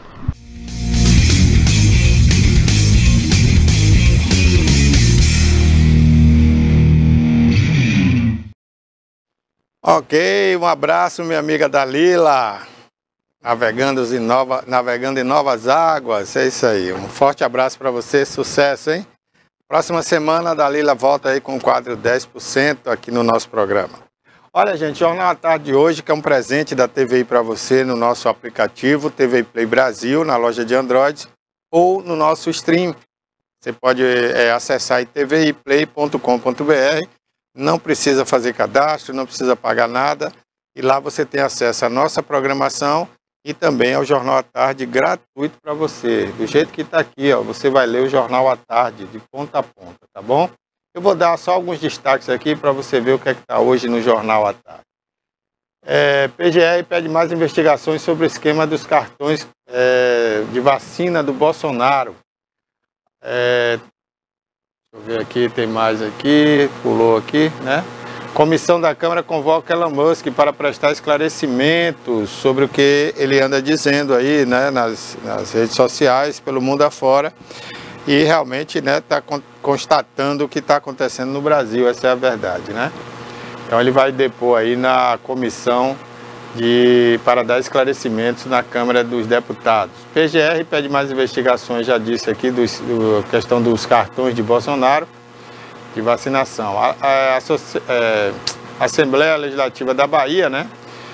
Ok, um abraço, minha amiga Dalila, navegando em, nova, navegando em novas águas, é isso aí, um forte abraço para você, sucesso, hein? Próxima semana a Dalila volta aí com o quadro dez por cento aqui no nosso programa. Olha, gente, Jornal à Tarde de hoje, que é um presente da T V I para você no nosso aplicativo T V I Play Brasil, na loja de Android, ou no nosso stream. Você pode é, acessar aí t v i play ponto com ponto b r. Não precisa fazer cadastro, não precisa pagar nada. E lá você tem acesso à nossa programação e também ao Jornal à Tarde gratuito para você. Do jeito que está aqui, ó, você vai ler o Jornal à Tarde de ponta a ponta, tá bom? Eu vou dar só alguns destaques aqui para você ver o que é que está hoje no Jornal à Tarde. É, P G R pede mais investigações sobre o esquema dos cartões é, de vacina do Bolsonaro. É, Deixa eu ver aqui, tem mais aqui, pulou aqui, né? Comissão da Câmara convoca Elon Musk para prestar esclarecimentos sobre o que ele anda dizendo aí, né, nas, nas redes sociais, pelo mundo afora. E realmente, né, está constatando o que está acontecendo no Brasil, essa é a verdade, né? Então ele vai depor aí na Comissão de, para dar esclarecimentos na Câmara dos Deputados. P G R pede mais investigações, já disse aqui, da do, questão dos cartões de Bolsonaro de vacinação. A, a, a, é, a Assembleia Legislativa da Bahia, né,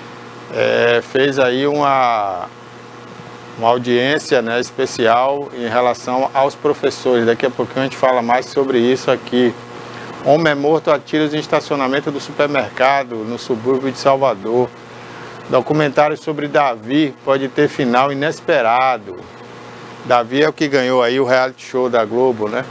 é, fez aí uma, uma audiência, né, especial em relação aos professores. Daqui a pouquinho a gente fala mais sobre isso aqui. Homem é morto a tiros em estacionamento do supermercado no subúrbio de Salvador. Documentário sobre Davi pode ter final inesperado. Davi é o que ganhou aí o reality show da Globo, né?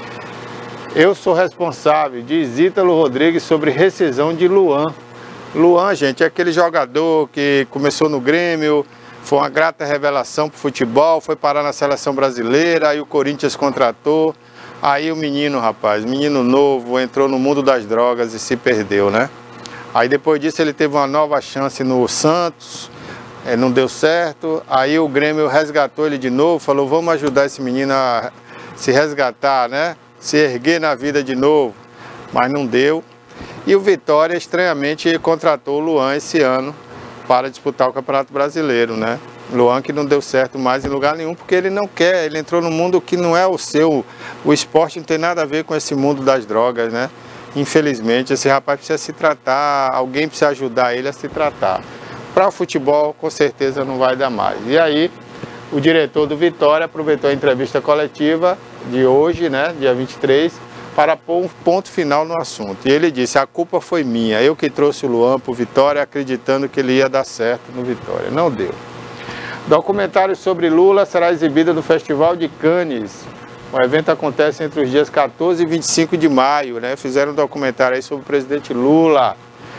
Eu sou responsável, diz Ítalo Rodrigues sobre rescisão de Luan. Luan, gente, é aquele jogador que começou no Grêmio, foi uma grata revelação para o futebol, foi parar na seleção brasileira, aí o Corinthians contratou. Aí o menino, rapaz, menino novo, entrou no mundo das drogas e se perdeu, né? Aí depois disso ele teve uma nova chance no Santos, é, não deu certo. Aí o Grêmio resgatou ele de novo, falou, vamos ajudar esse menino a se resgatar, né? Se erguer na vida de novo, mas não deu. E o Vitória, estranhamente, contratou o Luan esse ano para disputar o Campeonato Brasileiro, né? Luan que não deu certo mais em lugar nenhum, porque ele não quer, ele entrou num mundo que não é o seu. O esporte não tem nada a ver com esse mundo das drogas, né? Infelizmente, esse rapaz precisa se tratar, alguém precisa ajudar ele a se tratar. Para o futebol, com certeza não vai dar mais. E aí, o diretor do Vitória aproveitou a entrevista coletiva de hoje, né, dia vinte e três, para pôr um ponto final no assunto. E ele disse, a culpa foi minha, eu que trouxe o Luan para o Vitória acreditando que ele ia dar certo no Vitória. Não deu. Documentário sobre Lula será exibido no Festival de Cannes. O evento acontece entre os dias quatorze e vinte e cinco de maio, né? Fizeram um documentário aí sobre o presidente Lula.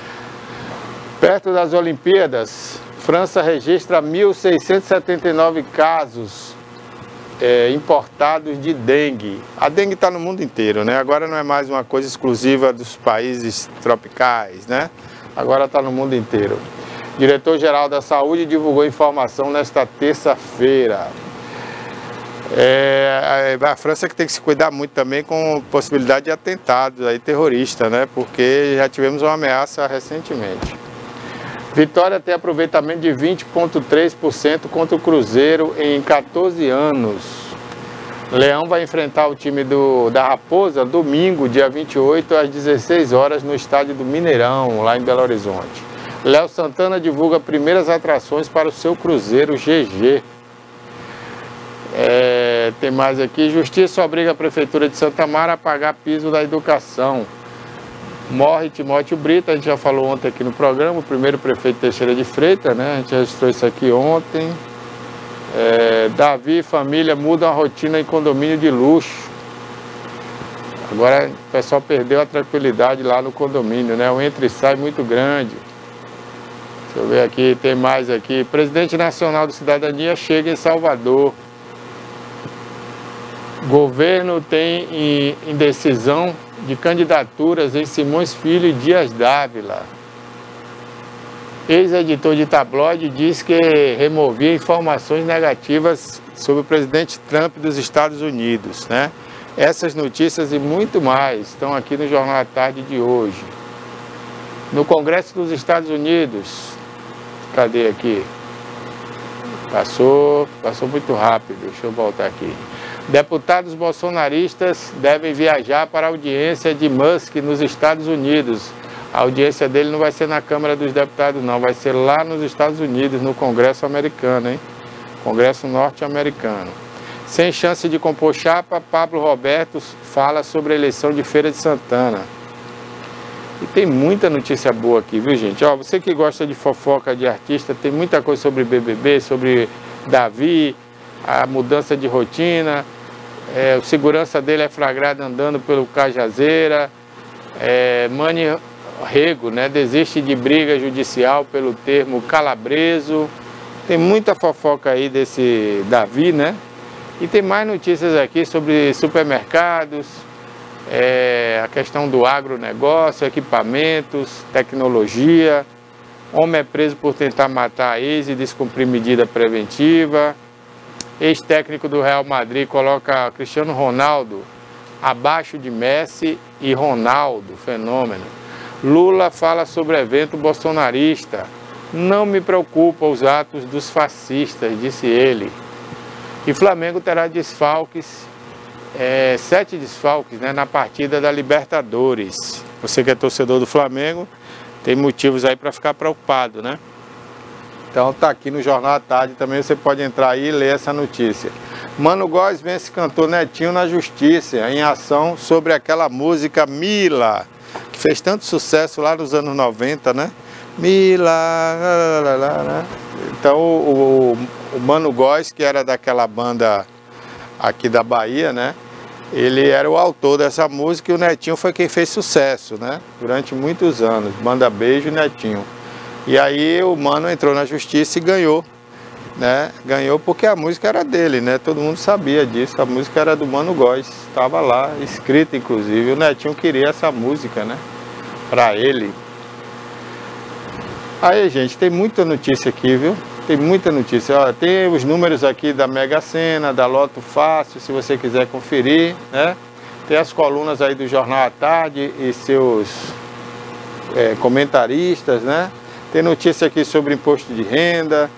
Perto das Olimpíadas, França registra mil seiscentos e setenta e nove casos é, importados de dengue. A dengue está no mundo inteiro, né? Agora não é mais uma coisa exclusiva dos países tropicais, né? Agora está no mundo inteiro. Diretor-Geral da Saúde divulgou informação nesta terça-feira. É, a França que tem que se cuidar muito também com possibilidade de atentados aí, terroristas, né? Porque já tivemos uma ameaça recentemente. Vitória tem aproveitamento de vinte vírgula três por cento contra o Cruzeiro em quatorze anos. Leão vai enfrentar o time do, da Raposa domingo, dia vinte e oito, às dezesseis horas, no estádio do Mineirão, lá em Belo Horizonte. Léo Santana divulga primeiras atrações para o seu Cruzeiro G G. É, tem mais aqui. Justiça obriga a Prefeitura de Santa Amaro a pagar piso da educação. Morre Timóteo Brito, a gente já falou ontem aqui no programa, o primeiro prefeito Teixeira de Freitas, né? A gente registrou isso aqui ontem. É, Davi e família mudam a rotina em condomínio de luxo. Agora o pessoal perdeu a tranquilidade lá no condomínio, né? O entra e sai muito grande. Deixa eu ver aqui, tem mais aqui. Presidente Nacional do Cidadania chega em Salvador. Governo tem indecisão de candidaturas em Simões Filho e Dias Dávila. Ex-editor de tabloide diz que removia informações negativas sobre o presidente Trump dos Estados Unidos, né? Essas notícias e muito mais estão aqui no Jornal à Tarde de hoje. No Congresso dos Estados Unidos, cadê aqui? Passou, passou muito rápido, deixa eu voltar aqui. Deputados bolsonaristas devem viajar para a audiência de Musk nos Estados Unidos. A audiência dele não vai ser na Câmara dos Deputados, não. Vai ser lá nos Estados Unidos, no Congresso americano, hein? Congresso norte-americano. Sem chance de compor chapa, Pablo Roberto fala sobre a eleição de Feira de Santana. E tem muita notícia boa aqui, viu, gente? Ó, você que gosta de fofoca de artista, tem muita coisa sobre B B B, sobre Davi, a mudança de rotina. É, o segurança dele é flagrado andando pelo Cajazeira. É, Mani Rego, né, desiste de briga judicial pelo termo calabreso. Tem muita fofoca aí desse Davi, né? E tem mais notícias aqui sobre supermercados, é, a questão do agronegócio, equipamentos, tecnologia. Homem é preso por tentar matar a ex e descumprir medida preventiva. Ex-técnico do Real Madrid coloca Cristiano Ronaldo abaixo de Messi e Ronaldo, fenômeno. Lula fala sobre evento bolsonarista. Não me preocupa os atos dos fascistas, disse ele. E Flamengo terá desfalques, é, sete desfalques, né, na partida da Libertadores. Você que é torcedor do Flamengo, tem motivos aí para ficar preocupado, né? Então tá aqui no Jornal à Tarde, também você pode entrar aí e ler essa notícia. Mano Góes vence cantor Netinho na justiça, em ação sobre aquela música Mila, que fez tanto sucesso lá nos anos noventa, né? Mila, lá, lá, lá, lá. Então o, o, o Mano Góes, que era daquela banda aqui da Bahia, né? Ele era o autor dessa música e o Netinho foi quem fez sucesso, né? Durante muitos anos, Banda Beijo e Netinho. E aí o Mano entrou na justiça e ganhou, né? Ganhou porque a música era dele, né? Todo mundo sabia disso, a música era do Mano Góes, estava lá, escrita inclusive. O Netinho queria essa música, né? Pra ele. Aí, gente, tem muita notícia aqui, viu? Tem muita notícia. Ó, tem os números aqui da Mega Sena, da Loto Fácil, se você quiser conferir, né? Tem as colunas aí do Jornal à Tarde e seus é, comentaristas, né? Tem notícia aqui sobre imposto de renda.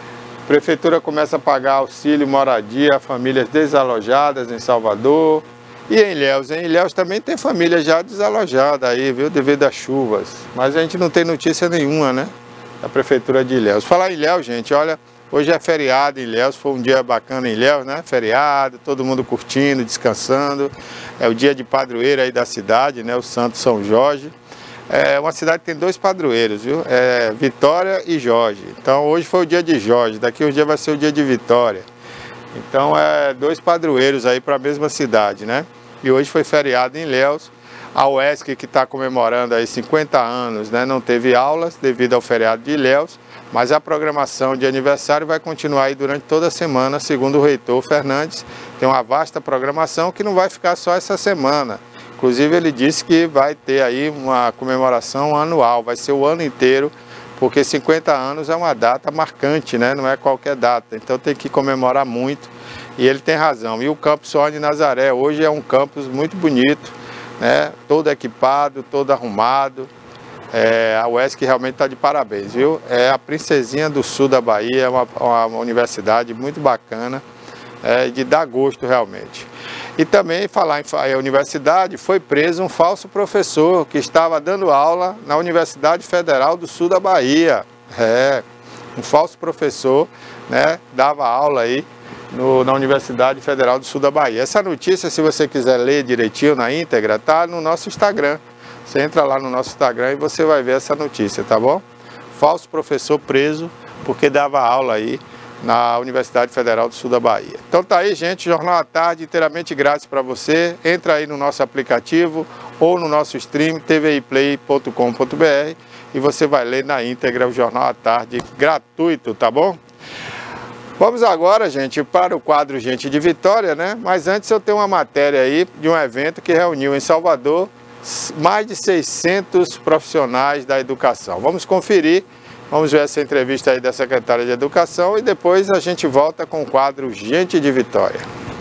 A Prefeitura começa a pagar auxílio moradia a famílias desalojadas em Salvador. E em Ilhéus, em Ilhéus também tem família já desalojada aí, viu, devido às chuvas. Mas a gente não tem notícia nenhuma, né, da Prefeitura de Ilhéus. Falar em Ilhéus, gente, olha, hoje é feriado em Ilhéus, foi um dia bacana em Ilhéus, né, feriado, todo mundo curtindo, descansando. É o dia de padroeiro aí da cidade, né, o Santo São Jorge. É uma cidade que tem dois padroeiros, viu, é Vitória e Jorge. Então hoje foi o dia de Jorge, daqui uns dias vai ser o dia de Vitória. Então é dois padroeiros aí para a mesma cidade, né? E hoje foi feriado em Ilhéus. A U E S C, que está comemorando aí cinquenta anos, né? Não teve aulas devido ao feriado de Ilhéus, mas a programação de aniversário vai continuar aí durante toda a semana, segundo o reitor Fernandes. Tem uma vasta programação que não vai ficar só essa semana. Inclusive ele disse que vai ter aí uma comemoração anual, vai ser o ano inteiro, porque cinquenta anos é uma data marcante, né? Não é qualquer data, então tem que comemorar muito, e ele tem razão. E o Campus Sônia Nazaré hoje é um campus muito bonito, né? Todo equipado, todo arrumado. É, a U E S C realmente está de parabéns, viu? É a princesinha do sul da Bahia, é uma, uma universidade muito bacana, é, de dar gosto realmente. E também, falar em universidade, foi preso um falso professor que estava dando aula na Universidade Federal do Sul da Bahia. É, um falso professor, né, dava aula aí no, na Universidade Federal do Sul da Bahia. Essa notícia, se você quiser ler direitinho na íntegra, tá no nosso Instagram. Você entra lá no nosso Instagram e você vai ver essa notícia, tá bom? Falso professor preso porque dava aula aí na Universidade Federal do Sul da Bahia. Então tá aí, gente, Jornal à Tarde inteiramente grátis para você. Entra aí no nosso aplicativo ou no nosso stream t v i play ponto com ponto b r e você vai ler na íntegra o Jornal à Tarde gratuito, tá bom? Vamos agora, gente, para o quadro Gente de Vitória, né? Mas antes eu tenho uma matéria aí de um evento que reuniu em Salvador mais de seiscentos profissionais da educação. Vamos conferir. Vamos ver essa entrevista aí da secretária de Educação e depois a gente volta com o quadro Gente de Vitória.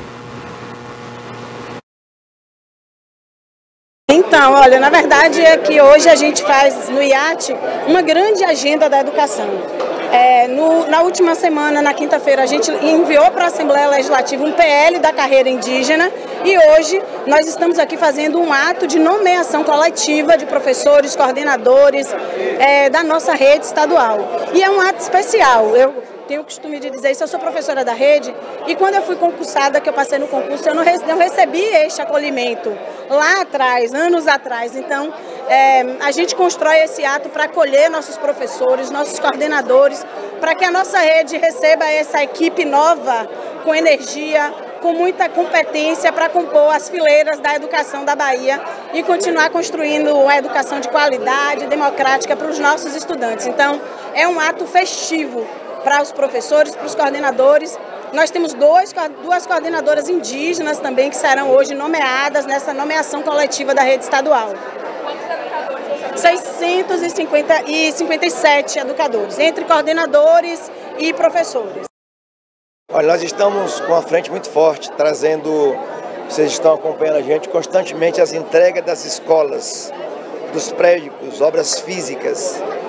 Então, olha, na verdade é que hoje a gente faz no I A T uma grande agenda da educação. É, no, na última semana, na quinta-feira, a gente enviou para a Assembleia Legislativa um P L da carreira indígena e hoje nós estamos aqui fazendo um ato de nomeação coletiva de professores, coordenadores é, da nossa rede estadual. E é um ato especial. Eu tenho o costume de dizer isso, eu sou professora da rede e quando eu fui concursada, que eu passei no concurso, eu não recebi este acolhimento lá atrás, anos atrás. Então, é, a gente constrói esse ato para acolher nossos professores, nossos coordenadores, para que a nossa rede receba essa equipe nova, com energia, com muita competência para compor as fileiras da educação da Bahia e continuar construindo uma educação de qualidade, democrática para os nossos estudantes. Então, é um ato festivo para os professores, para os coordenadores. Nós temos dois, duas coordenadoras indígenas também que serão hoje nomeadas nessa nomeação coletiva da rede estadual. seiscentos e cinquenta e sete educadores, entre coordenadores e professores. Olha, nós estamos com a frente muito forte, trazendo, vocês estão acompanhando a gente, constantemente as entregas das escolas, dos prédios, obras físicas.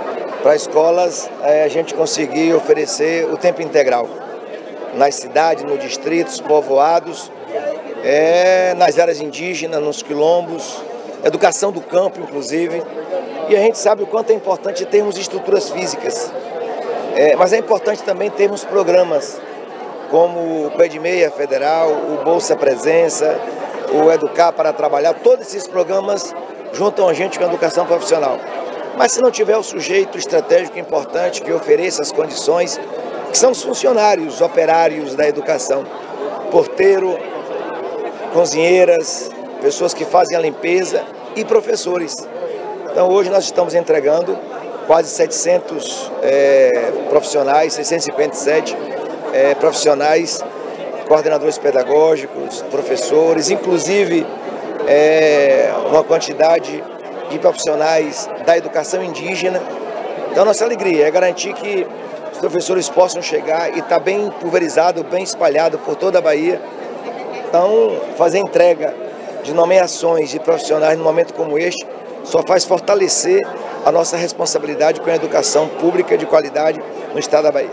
para escolas é, a gente conseguir oferecer o tempo integral. Nas cidades, nos distritos, povoados, é, nas áreas indígenas, nos quilombos, educação do campo, inclusive. E a gente sabe o quanto é importante termos estruturas físicas. É, mas é importante também termos programas, como o Pé de Meia Federal, o Bolsa Presença, o Educar para Trabalhar. Todos esses programas juntam a gente com a educação profissional. Mas se não tiver o sujeito estratégico importante que ofereça as condições, que são os funcionários, os operários da educação, porteiro, cozinheiras, pessoas que fazem a limpeza e professores. Então hoje nós estamos entregando quase setecentos é, profissionais, seiscentos e cinquenta e sete é, profissionais, coordenadores pedagógicos, professores, inclusive é, uma quantidade de profissionais da educação indígena. Então nossa alegria é garantir que os professores possam chegar e estar bem pulverizado, bem espalhado por toda a Bahia. Então fazer entrega de nomeações de profissionais num momento como este só faz fortalecer a nossa responsabilidade com a educação pública de qualidade no estado da Bahia.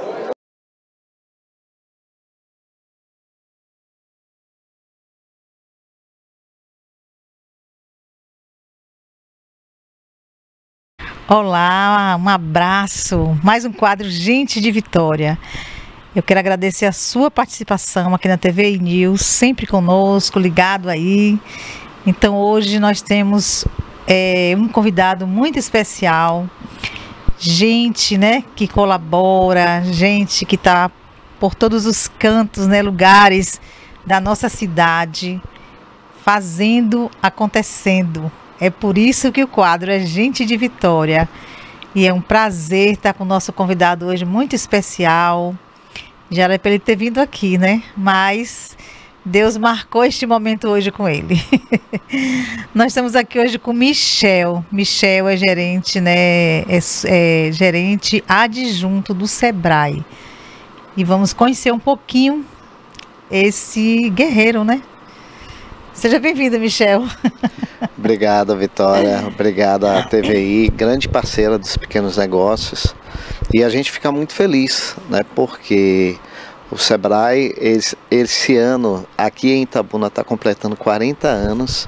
Olá, um abraço, mais um quadro Gente de Vitória. Eu quero agradecer a sua participação aqui na T V News, sempre conosco, ligado aí. Então hoje nós temos é, um convidado muito especial, gente, né, que colabora, gente que está por todos os cantos, né, lugares da nossa cidade, fazendo, acontecendo. É por isso que o quadro é Gente de Vitória. E é um prazer estar com o nosso convidado hoje, muito especial. Já era para ele ter vindo aqui, né? Mas Deus marcou este momento hoje com ele. Nós estamos aqui hoje com Michel. Michel é gerente, né? É, é gerente adjunto do Sebrae. E vamos conhecer um pouquinho esse guerreiro, né? Seja bem-vindo, Michel. Obrigado, Vitória. Obrigado à T V I, grande parceira dos pequenos negócios. E a gente fica muito feliz, né? Porque o Sebrae, esse, esse ano, aqui em Itabuna, está completando quarenta anos.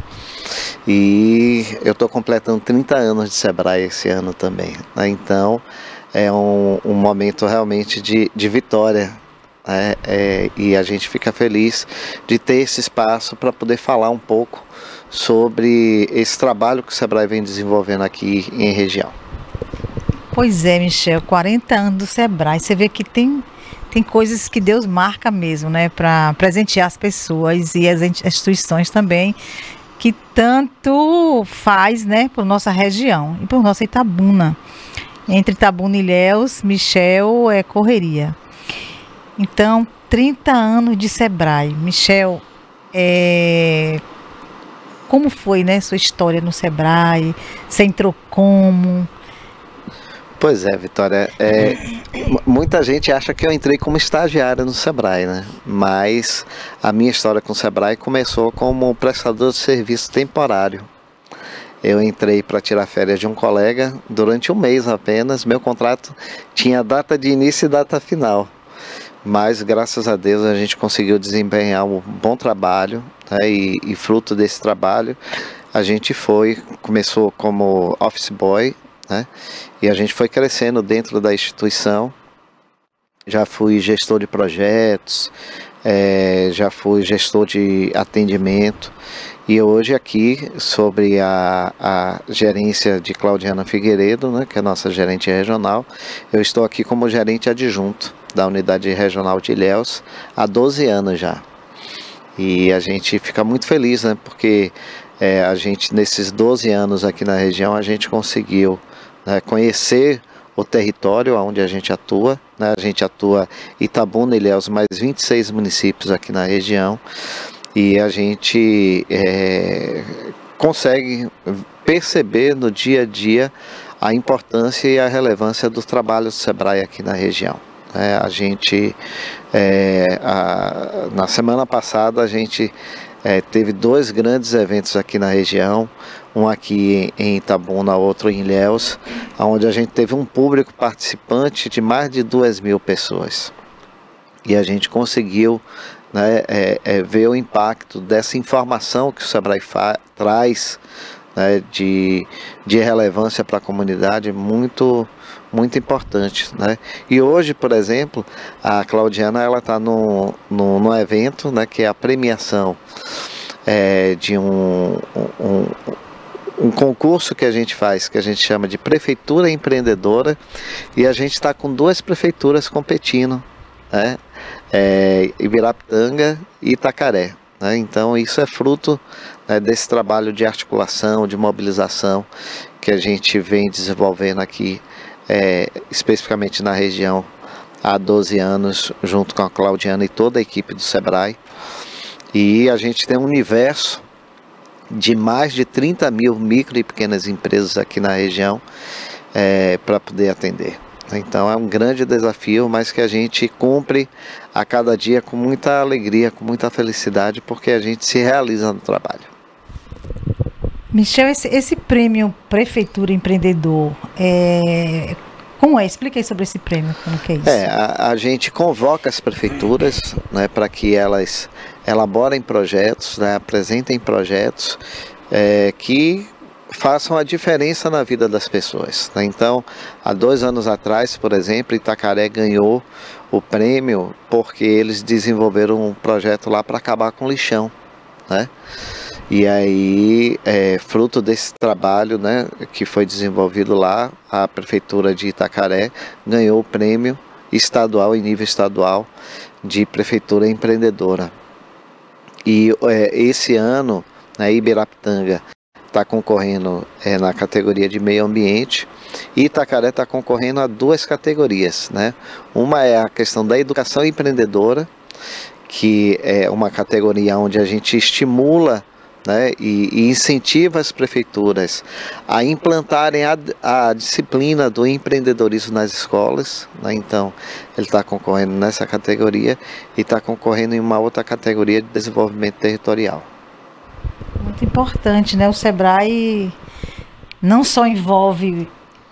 E eu estou completando trinta anos de Sebrae esse ano também, né? Então, é um, um momento realmente de, de vitória. É, é, e a gente fica feliz de ter esse espaço para poder falar um pouco sobre esse trabalho que o Sebrae vem desenvolvendo aqui em região. Pois é, Michel, quarenta anos do Sebrae. Você vê que tem, tem coisas que Deus marca mesmo, né, para presentear as pessoas e as instituições também, que tanto faz, né, por nossa região e por nossa Itabuna. Entre Itabuna e Ilhéus, Michel, é correria. Então, trinta anos de Sebrae. Michel, é... como foi, né, sua história no Sebrae? Você entrou como? Pois é, Vitória. É, muita gente acha que eu entrei como estagiário no Sebrae, né? Mas a minha história com o Sebrae começou como prestador de serviço temporário. Eu entrei para tirar férias de um colega durante um mês apenas. Meu contrato tinha data de início e data final. Mas graças a Deus a gente conseguiu desempenhar um bom trabalho, né? e, e fruto desse trabalho a gente foi, começou como office boy, né? E a gente foi crescendo dentro da instituição. Já fui gestor de projetos, é, já fui gestor de atendimento e hoje aqui sobre a, a gerência de Claudiana Figueiredo, né, que é a nossa gerente regional, eu estou aqui como gerente adjunto da unidade regional de Ilhéus há doze anos já. E a gente fica muito feliz, né, porque é, a gente nesses doze anos aqui na região a gente conseguiu, né, conhecer o território onde a gente atua, né? A gente atua Itabuna, Ilhéus, mais vinte e seis municípios aqui na região, e a gente é, consegue perceber no dia a dia a importância e a relevância do trabalho do Sebrae aqui na região. É, a gente, é, a, na semana passada, a gente é, teve dois grandes eventos aqui na região, um aqui em Itabuna, outro em Ilhéus, onde a gente teve um público participante de mais de duas mil pessoas. E a gente conseguiu, né, é, é, ver o impacto dessa informação que o Sebrae traz, né, de, de relevância para a comunidade muito, muito importante, né? E hoje, por exemplo, a Claudiana ela está no, no, no evento, né, que é a premiação é, de um, um, um concurso que a gente faz, que a gente chama de Prefeitura Empreendedora, e a gente está com duas prefeituras competindo, né? É, Ibirapitanga e Itacaré, né? Então isso é fruto, né, desse trabalho de articulação, de mobilização que a gente vem desenvolvendo aqui, é, especificamente na região há doze anos, junto com a Claudiana e toda a equipe do Sebrae. E a gente tem um universo de mais de trinta mil micro e pequenas empresas aqui na região, é, para poder atender. Então é um grande desafio, mas que a gente cumpre a cada dia com muita alegria, com muita felicidade, porque a gente se realiza no trabalho. Michel, esse, esse prêmio Prefeitura Empreendedor, é, como é? Explica aí sobre esse prêmio, como que é isso? É, a, a gente convoca as prefeituras, né, para que elas elaborem projetos, né, apresentem projetos é, que façam a diferença na vida das pessoas, né? Então, há dois anos atrás, por exemplo, Itacaré ganhou o prêmio porque eles desenvolveram um projeto lá para acabar com o lixão, né? E aí, é, fruto desse trabalho, né, que foi desenvolvido lá, a Prefeitura de Itacaré ganhou o prêmio estadual, em nível estadual, de Prefeitura Empreendedora. E é, esse ano, na Ibirapitanga está concorrendo é, na categoria de meio ambiente, e Itacaré está concorrendo a duas categorias, né? Uma é a questão da educação empreendedora, que é uma categoria onde a gente estimula, né, e, e incentiva as prefeituras a implantarem a, a disciplina do empreendedorismo nas escolas, né? Então ele está concorrendo nessa categoria e está concorrendo em uma outra categoria de desenvolvimento territorial. Muito importante, né? O Sebrae não só envolve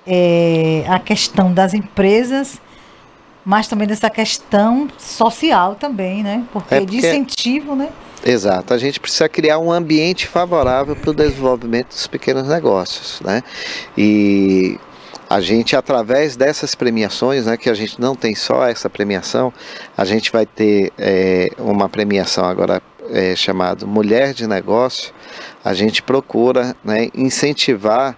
é, a questão das empresas, mas também dessa questão social também, né? Porque, é porque... de incentivo, né? Exato, a gente precisa criar um ambiente favorável para o desenvolvimento dos pequenos negócios, né? E a gente, através dessas premiações, né, que a gente não tem só essa premiação, a gente vai ter é, uma premiação agora é, chamada Mulher de Negócio. A gente procura, né, incentivar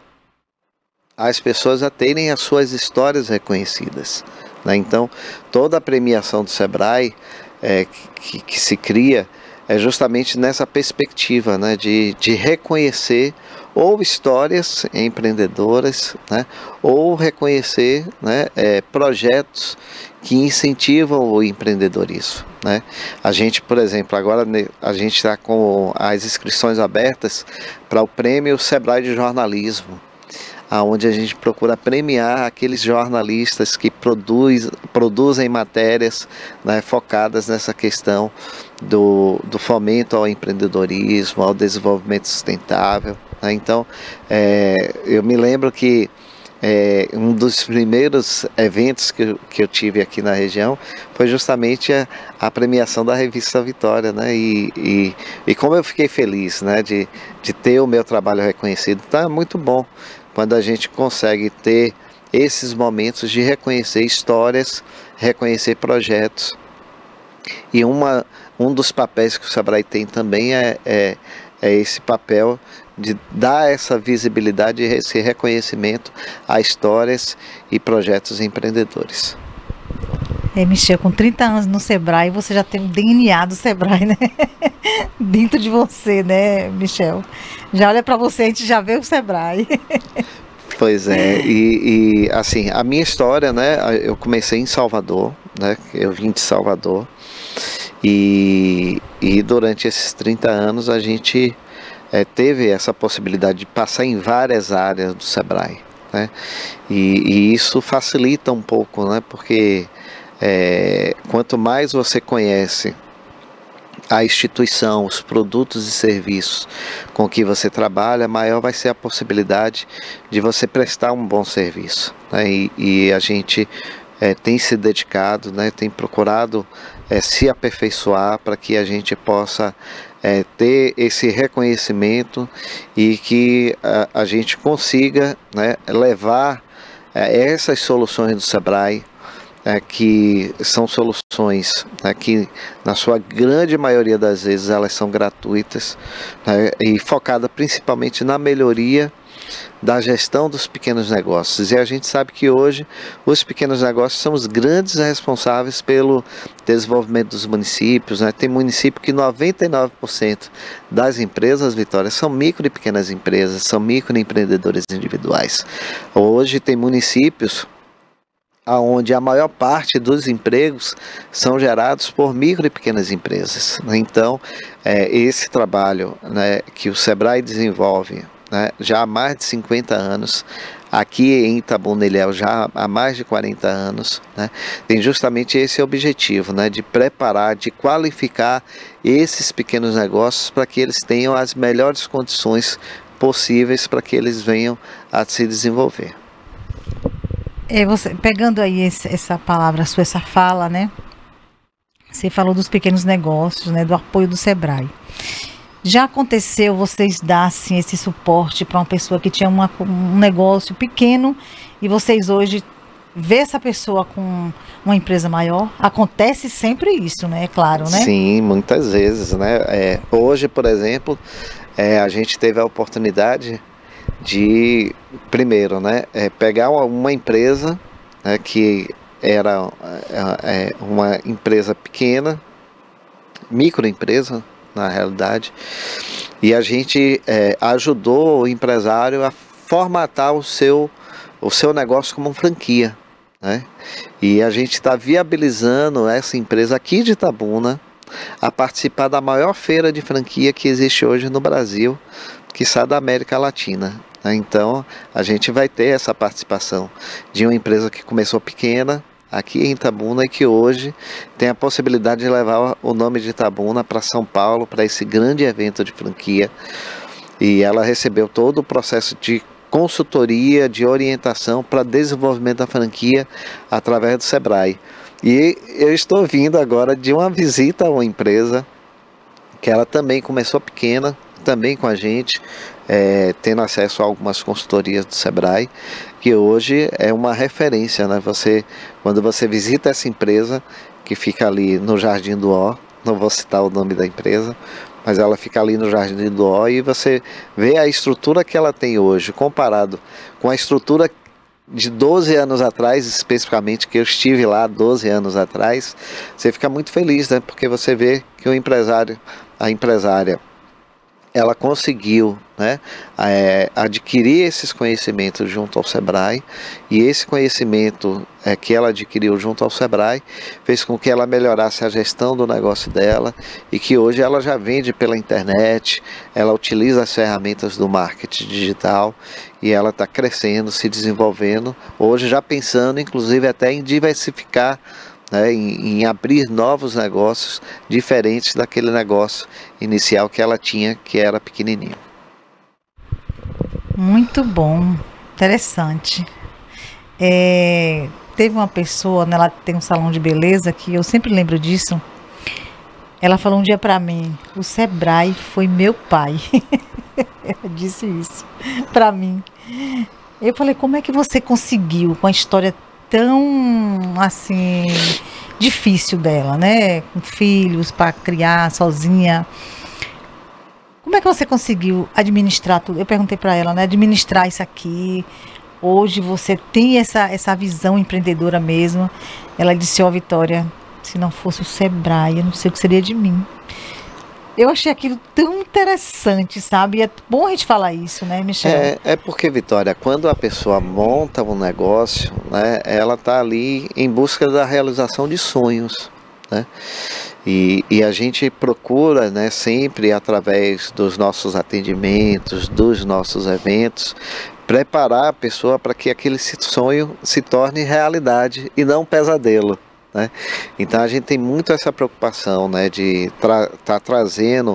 as pessoas a terem as suas histórias reconhecidas, né? Então, toda a premiação do Sebrae é, que, que se cria é justamente nessa perspectiva, né, de, de reconhecer ou histórias empreendedoras, né, ou reconhecer, né, é, projetos que incentivam o empreendedorismo, né? A gente, por exemplo, agora a gente está com as inscrições abertas para o prêmio Sebrae de Jornalismo, onde a gente procura premiar aqueles jornalistas que produz, produzem matérias, né, focadas nessa questão do, do fomento ao empreendedorismo, ao desenvolvimento sustentável, né? Então, é, eu me lembro que é, um dos primeiros eventos que eu, que eu tive aqui na região foi justamente a, a premiação da revista Vitória, né? E, e, e como eu fiquei feliz, né, de, de ter o meu trabalho reconhecido. Então é muito bom quando a gente consegue ter esses momentos de reconhecer histórias, reconhecer projetos. E uma, um dos papéis que o Sebrae tem também é, é, é esse papel de dar essa visibilidade e esse reconhecimento a histórias e projetos empreendedores. É, Michel, com trinta anos no Sebrae, você já tem um D N A do Sebrae, né? Dentro de você, né, Michel? Já olha para você, a gente já vê o Sebrae. Pois é, e, e assim, a minha história, né, eu comecei em Salvador, né, eu vim de Salvador, e, e durante esses trinta anos a gente é, teve essa possibilidade de passar em várias áreas do Sebrae, né, e, e isso facilita um pouco, né, porque é, quanto mais você conhece a instituição, os produtos e serviços com que você trabalha, maior vai ser a possibilidade de você prestar um bom serviço, né? E, e a gente é, tem se dedicado, né, tem procurado é, se aperfeiçoar para que a gente possa é, ter esse reconhecimento e que a, a gente consiga, né, levar é, essas soluções do Sebrae, É, que são soluções, né, que na sua grande maioria das vezes elas são gratuitas, né, e focada principalmente na melhoria da gestão dos pequenos negócios. E a gente sabe que hoje os pequenos negócios são os grandes responsáveis pelo desenvolvimento dos municípios, né? Tem município que noventa e nove por cento das empresas, Vitória, são micro e pequenas empresas, são microempreendedores individuais. Hoje tem municípios onde a maior parte dos empregos são gerados por micro e pequenas empresas. Então, é, esse trabalho, né, que o Sebrae desenvolve, né, já há mais de cinquenta anos, aqui em Itabuna Ilhéus já há mais de quarenta anos, né, tem justamente esse objetivo, né, de preparar, de qualificar esses pequenos negócios para que eles tenham as melhores condições possíveis para que eles venham a se desenvolver. É, você, pegando aí esse, essa palavra sua, essa fala, né? Você falou dos pequenos negócios, né? Do apoio do Sebrae. Já aconteceu vocês darem esse suporte para uma pessoa que tinha uma, um negócio pequeno e vocês hoje vê essa pessoa com uma empresa maior? Acontece sempre isso, né? É claro, né? Sim, muitas vezes, né? É, hoje, por exemplo, é, a gente teve a oportunidade de, primeiro, né, é, pegar uma, uma empresa, né, que era é, uma empresa pequena, microempresa, na realidade, e a gente é, ajudou o empresário a formatar o seu, o seu negócio como uma franquia, né? E a gente está viabilizando essa empresa aqui de Itabuna a participar da maior feira de franquia que existe hoje no Brasil, que sai da América Latina. Então, a gente vai ter essa participação de uma empresa que começou pequena aqui em Itabuna e que hoje tem a possibilidade de levar o nome de Itabuna para São Paulo, para esse grande evento de franquia. E ela recebeu todo o processo de consultoria, de orientação para desenvolvimento da franquia através do Sebrae. E eu estou vindo agora de uma visita a uma empresa que ela também começou pequena, também com a gente, é, tendo acesso a algumas consultorias do Sebrae, que hoje é uma referência, né? Você, quando você visita essa empresa, que fica ali no Jardim do Ó, não vou citar o nome da empresa, mas ela fica ali no Jardim do Ó, e você vê a estrutura que ela tem hoje, comparado com a estrutura de doze anos atrás, especificamente, que eu estive lá doze anos atrás, você fica muito feliz, né? Porque você vê que o empresário, a empresária, ela conseguiu, né, é, adquirir esses conhecimentos junto ao Sebrae, e esse conhecimento é, que ela adquiriu junto ao Sebrae fez com que ela melhorasse a gestão do negócio dela, e que hoje ela já vende pela internet, ela utiliza as ferramentas do marketing digital, e ela está crescendo, se desenvolvendo, hoje já pensando inclusive até em diversificar, né, em, em abrir novos negócios diferentes daquele negócio inicial que ela tinha, que era pequenininho. Muito bom, interessante. É, teve uma pessoa, né, ela tem um salão de beleza, que eu sempre lembro disso. Ela falou um dia pra mim: o Sebrae foi meu pai. Ela disse isso pra mim. Eu falei: como é que você conseguiu, com a história tão, assim, difícil dela, né? Com filhos para criar sozinha. Como é que você conseguiu administrar tudo? Eu perguntei para ela, né? Administrar isso aqui. Hoje você tem essa, essa visão empreendedora mesmo. Ela disse: ó, oh, Vitória, se não fosse o Sebrae, eu não sei o que seria de mim. Eu achei aquilo tão interessante, sabe? É bom a gente falar isso, né, Michel? É, é porque, Vitória, quando a pessoa monta um negócio, né, ela está ali em busca da realização de sonhos, né? E, e a gente procura, né, sempre através dos nossos atendimentos, dos nossos eventos, preparar a pessoa para que aquele sonho se torne realidade e não um pesadelo, né? Então a gente tem muito essa preocupação, né, de estar tra tá trazendo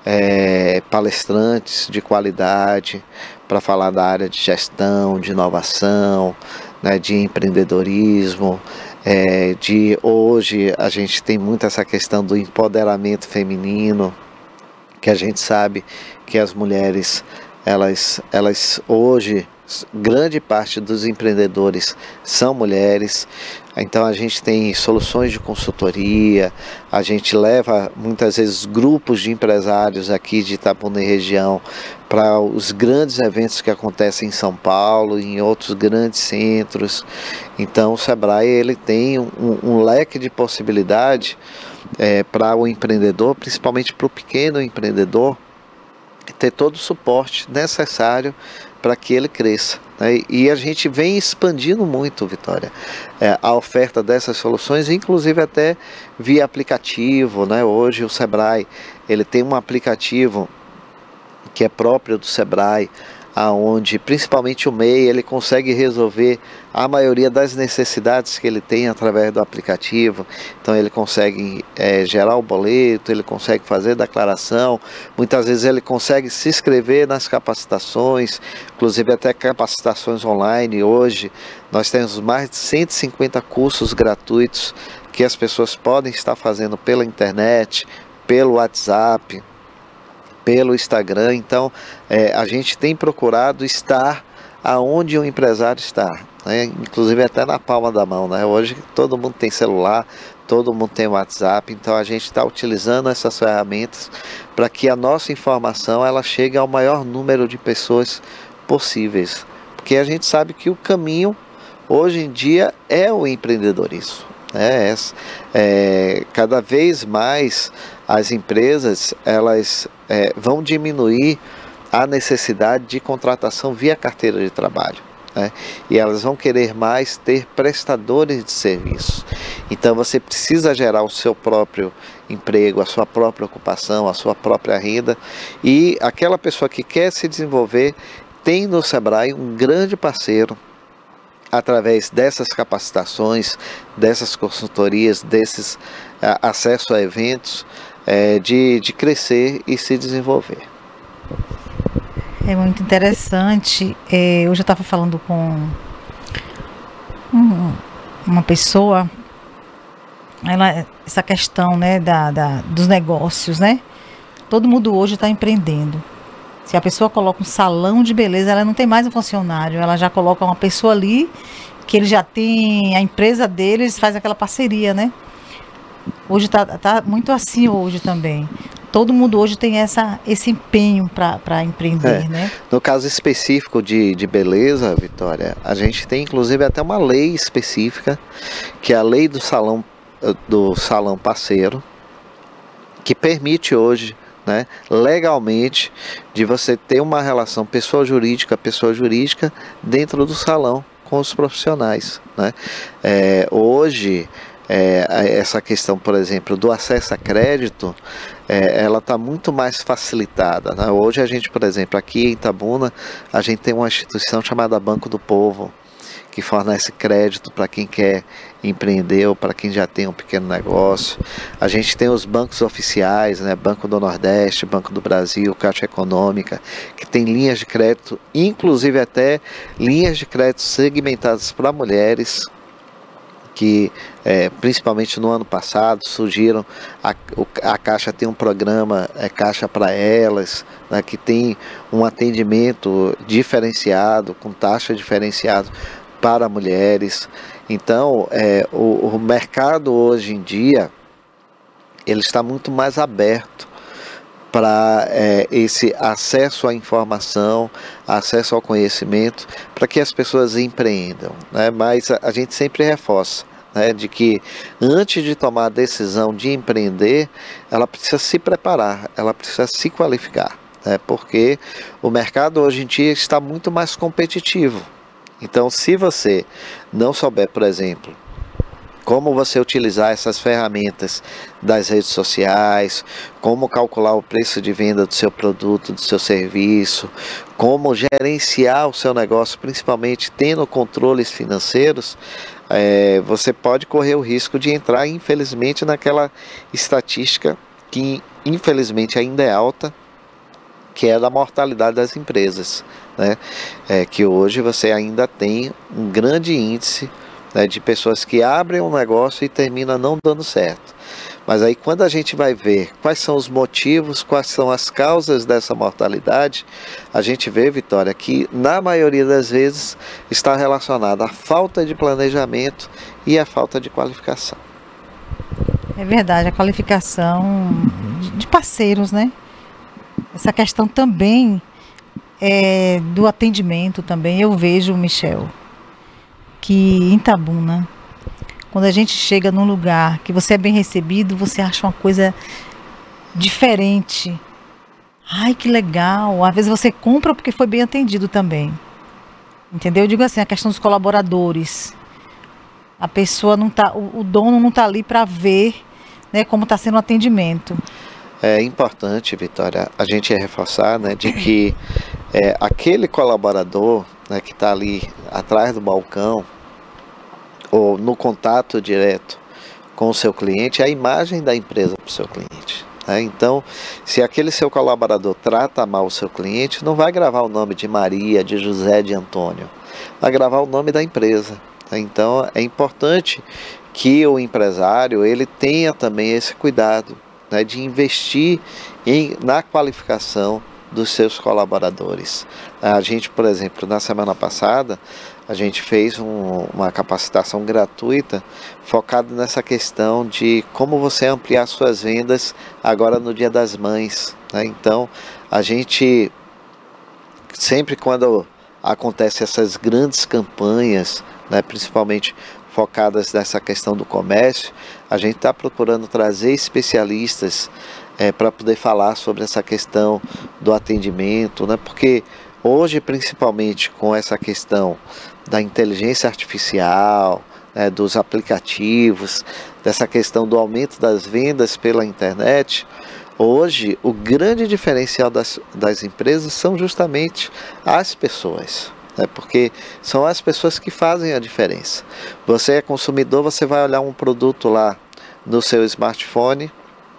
é, palestrantes de qualidade para falar da área de gestão, de inovação, né, de empreendedorismo. É, de hoje a gente tem muito essa questão do empoderamento feminino, que a gente sabe que as mulheres, elas, elas hoje, grande parte dos empreendedores são mulheres. Então a gente tem soluções de consultoria, a gente leva muitas vezes grupos de empresários aqui de Itabuna e região para os grandes eventos que acontecem em São Paulo e em outros grandes centros. Então o Sebrae ele tem um, um leque de possibilidade é, para o empreendedor, principalmente para o pequeno empreendedor, ter todo o suporte necessário para que ele cresça, né? E a gente vem expandindo muito, Vitória, é, a oferta dessas soluções, inclusive até via aplicativo, né? Hoje o Sebrae ele tem um aplicativo que é próprio do Sebrae, aonde principalmente o M E I ele consegue resolver a maioria das necessidades que ele tem através do aplicativo. Então ele consegue é, gerar o boleto, ele consegue fazer declaração, muitas vezes ele consegue se inscrever nas capacitações, inclusive até capacitações online. Hoje nós temos mais de cento e cinquenta cursos gratuitos que as pessoas podem estar fazendo pela internet, pelo WhatsApp, pelo Instagram. Então é, a gente tem procurado estar aonde o empresário está, né? Inclusive até na palma da mão, né? Hoje todo mundo tem celular, todo mundo tem WhatsApp, então a gente está utilizando essas ferramentas para que a nossa informação ela chegue ao maior número de pessoas possíveis, porque a gente sabe que o caminho hoje em dia é o empreendedorismo. É, é, cada vez mais as empresas elas é, vão diminuir a necessidade de contratação via carteira de trabalho, né? E elas vão querer mais ter prestadores de serviço. Então você precisa gerar o seu próprio emprego, a sua própria ocupação, a sua própria renda, e aquela pessoa que quer se desenvolver tem no Sebrae um grande parceiro através dessas capacitações, dessas consultorias, desses uh, acesso a eventos, uh, de, de crescer e se desenvolver. É muito interessante. É, hoje eu estava falando com um, uma pessoa, ela, essa questão, né, da, da, dos negócios, né? Todo mundo hoje está empreendendo. Se a pessoa coloca um salão de beleza, ela não tem mais um funcionário, ela já coloca uma pessoa ali, que ele já tem a empresa deles, faz aquela parceria, né? Hoje tá, tá muito assim hoje também. Todo mundo hoje tem essa, esse empenho para empreender, é, né? No caso específico de, de beleza, Vitória, a gente tem inclusive até uma lei específica, que é a lei do salão, do salão parceiro, que permite hoje, né, legalmente, de você ter uma relação pessoa jurídica, pessoa jurídica dentro do salão com os profissionais, né? É, hoje, é, essa questão, por exemplo, do acesso a crédito, é, ela está muito mais facilitada, né? Hoje a gente, por exemplo, aqui em Itabuna, a gente tem uma instituição chamada Banco do Povo, que fornece crédito para quem quer empreender ou para quem já tem um pequeno negócio. A gente tem os bancos oficiais, né? Banco do Nordeste, Banco do Brasil, Caixa Econômica, que tem linhas de crédito, inclusive até linhas de crédito segmentadas para mulheres, que é, principalmente no ano passado surgiram, a, a Caixa tem um programa, é Caixa para Elas, né, que tem um atendimento diferenciado, com taxa diferenciada para mulheres. Então é, o, o mercado hoje em dia ele está muito mais aberto para é, esse acesso à informação, acesso ao conhecimento, para que as pessoas empreendam, né? Mas a, a gente sempre reforça, né, de que antes de tomar a decisão de empreender, ela precisa se preparar, ela precisa se qualificar, né? Porque o mercado hoje em dia está muito mais competitivo. Então, se você não souber, por exemplo, como você utilizar essas ferramentas das redes sociais, como calcular o preço de venda do seu produto, do seu serviço, como gerenciar o seu negócio, principalmente tendo controles financeiros, é, você pode correr o risco de entrar, infelizmente, naquela estatística que, infelizmente, ainda é alta, que é da mortalidade das empresas, né? É, que hoje você ainda tem um grande índice, né, de pessoas que abrem um negócio e terminam não dando certo. Mas aí quando a gente vai ver quais são os motivos, quais são as causas dessa mortalidade, a gente vê, Vitória, que na maioria das vezes está relacionada à falta de planejamento e à falta de qualificação. É verdade, a qualificação de parceiros, né? Essa questão também é, do atendimento também, eu vejo, Michel, que em Itabuna, quando a gente chega num lugar que você é bem recebido, você acha uma coisa diferente. Ai, que legal. Às vezes você compra porque foi bem atendido também. Entendeu? Eu digo assim, a questão dos colaboradores. A pessoa não tá, o, o dono não está ali para ver, né, como está sendo o atendimento. É importante, Vitória, a gente reforçar, né, de que é, aquele colaborador, né, que está ali atrás do balcão ou no contato direto com o seu cliente, é a imagem da empresa para o seu cliente. Né? Então, se aquele seu colaborador trata mal o seu cliente, não vai gravar o nome de Maria, de José, de Antônio, vai gravar o nome da empresa. Né? Então, é importante que o empresário ele tenha também esse cuidado, né, de investir em, na qualificação dos seus colaboradores. A gente, por exemplo, na semana passada, a gente fez um, uma capacitação gratuita focada nessa questão de como você ampliar suas vendas agora no Dia das Mães. Né? Então, a gente, sempre quando acontecem essas grandes campanhas, né, principalmente focadas nessa questão do comércio, a gente está procurando trazer especialistas é, para poder falar sobre essa questão do atendimento, né? Porque hoje, principalmente com essa questão da inteligência artificial, né, dos aplicativos, dessa questão do aumento das vendas pela internet, hoje o grande diferencial das, das empresas são justamente as pessoas. Porque são as pessoas que fazem a diferença. Você é consumidor, você vai olhar um produto lá no seu smartphone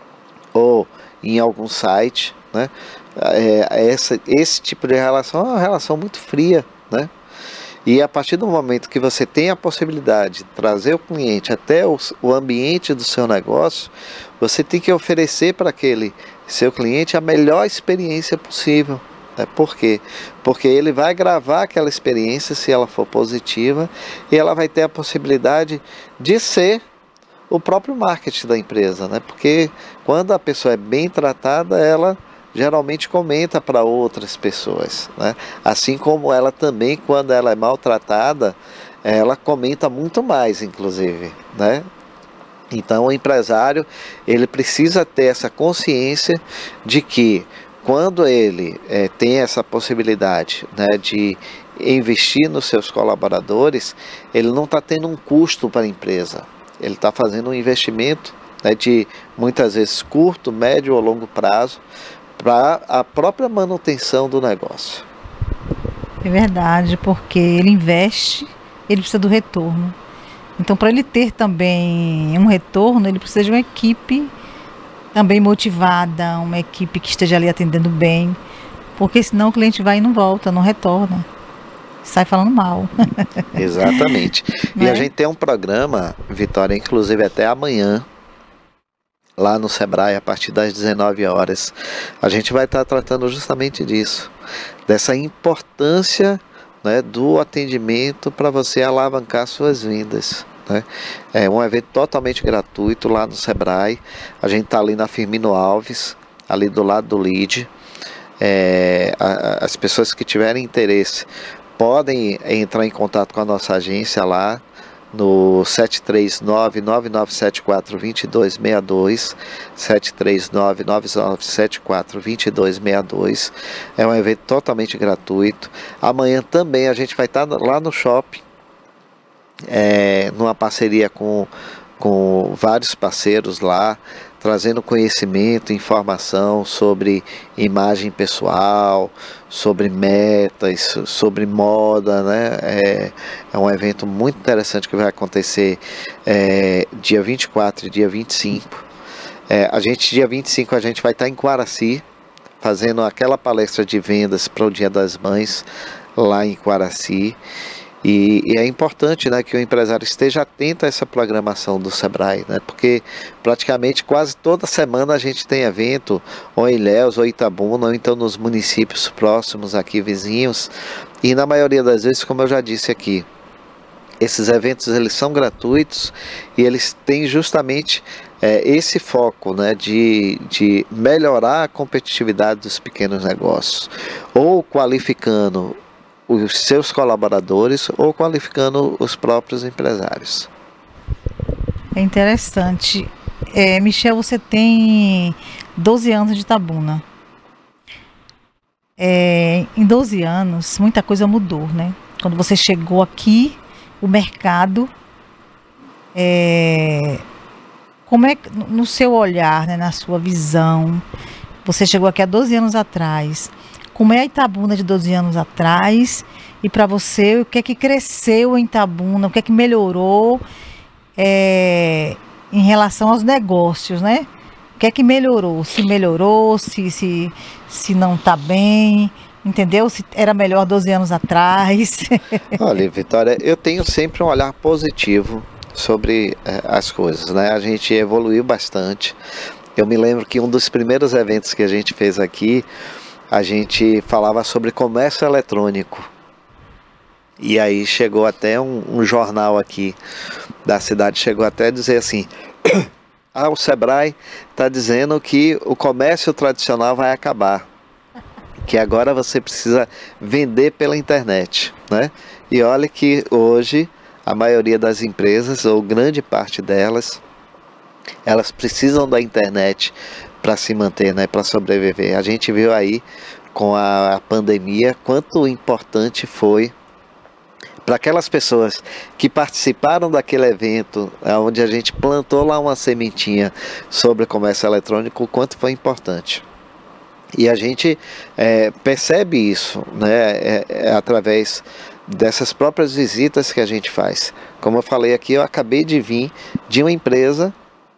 ou em algum site, né? É, essa, esse tipo de relação é uma relação muito fria, né? E a partir do momento que você tem a possibilidade de trazer o cliente até o, o ambiente do seu negócio, você tem que oferecer para aquele seu cliente a melhor experiência possível. Por quê? Porque ele vai gravar aquela experiência, se ela for positiva, e ela vai ter a possibilidade de ser o próprio marketing da empresa, né? Porque quando a pessoa é bem tratada, ela geralmente comenta para outras pessoas, né? Assim como ela também, quando ela é maltratada, ela comenta muito mais, inclusive, né? Então o empresário, ele precisa ter essa consciência de que quando ele é, tem essa possibilidade, né, de investir nos seus colaboradores, ele não está tendo um custo para a empresa. Ele está fazendo um investimento, né, de muitas vezes curto, médio ou longo prazo para a própria manutenção do negócio. É verdade, porque ele investe, ele precisa do retorno. Então, para ele ter também um retorno, ele precisa de uma equipe também motivada, uma equipe que esteja ali atendendo bem, porque senão o cliente vai e não volta, não retorna, sai falando mal. Exatamente. E é? A gente tem um programa, Vitória, inclusive até amanhã, lá no Sebrae, a partir das dezenove horas, a gente vai estar tratando justamente disso, dessa importância, né, do atendimento para você alavancar suas vendas. É um evento totalmente gratuito lá no Sebrae. A gente está ali na Firmino Alves, ali do lado do L I D. É, a, as pessoas que tiverem interesse podem entrar em contato com a nossa agência lá no sete três nove, nove nove sete quatro, dois dois seis dois, sete três nove, nove nove sete quatro, dois dois seis dois. É um evento totalmente gratuito. Amanhã também a gente vai estar lá no shopping, É, numa parceria com, com vários parceiros lá, trazendo conhecimento, informação sobre imagem pessoal, sobre metas, sobre moda, né? É, é um evento muito interessante que vai acontecer é, dia vinte e quatro e dia vinte e cinco. É, a gente, dia vinte e cinco, a gente vai estar em Quaraci, fazendo aquela palestra de vendas para o Dia das Mães, lá em Quaraci. E, e é importante, né, que o empresário esteja atento a essa programação do Sebrae, né, porque praticamente quase toda semana a gente tem evento, ou em Ilhéus, ou Itabuna, ou então nos municípios próximos aqui, vizinhos, e na maioria das vezes, como eu já disse aqui, esses eventos eles são gratuitos e eles têm justamente é, esse foco, né, de, de melhorar a competitividade dos pequenos negócios, ou qualificando os seus colaboradores ou qualificando os próprios empresários. É interessante. É, Michel, você tem doze anos de Itabuna. É, em doze anos, muita coisa mudou, né? Quando você chegou aqui, o mercado, é, como é que, no seu olhar, né, na sua visão, você chegou aqui há doze anos atrás, como é a Itabuna de doze anos atrás? E para você, o que é que cresceu em Itabuna? O que é que melhorou é, em relação aos negócios, né? O que é que melhorou? Se melhorou, se, se, se não está bem, entendeu? Se era melhor doze anos atrás. Olha, Vitória, eu tenho sempre um olhar positivo sobre é, as coisas, né? A gente evoluiu bastante. Eu me lembro que um dos primeiros eventos que a gente fez aqui, a gente falava sobre comércio eletrônico. E aí chegou até um, um jornal aqui da cidade, chegou até a dizer assim, ah, o Sebrae está dizendo que o comércio tradicional vai acabar, que agora você precisa vender pela internet, né? E olha que hoje a maioria das empresas, ou grande parte delas, elas precisam da internet para se manter, né, para sobreviver. A gente viu aí com a pandemia quanto importante foi para aquelas pessoas que participaram daquele evento, onde a gente plantou lá uma sementinha sobre o comércio eletrônico, o quanto foi importante. E a gente é, percebe isso, né, é, é, através dessas próprias visitas que a gente faz. Como eu falei aqui, eu acabei de vir de uma empresa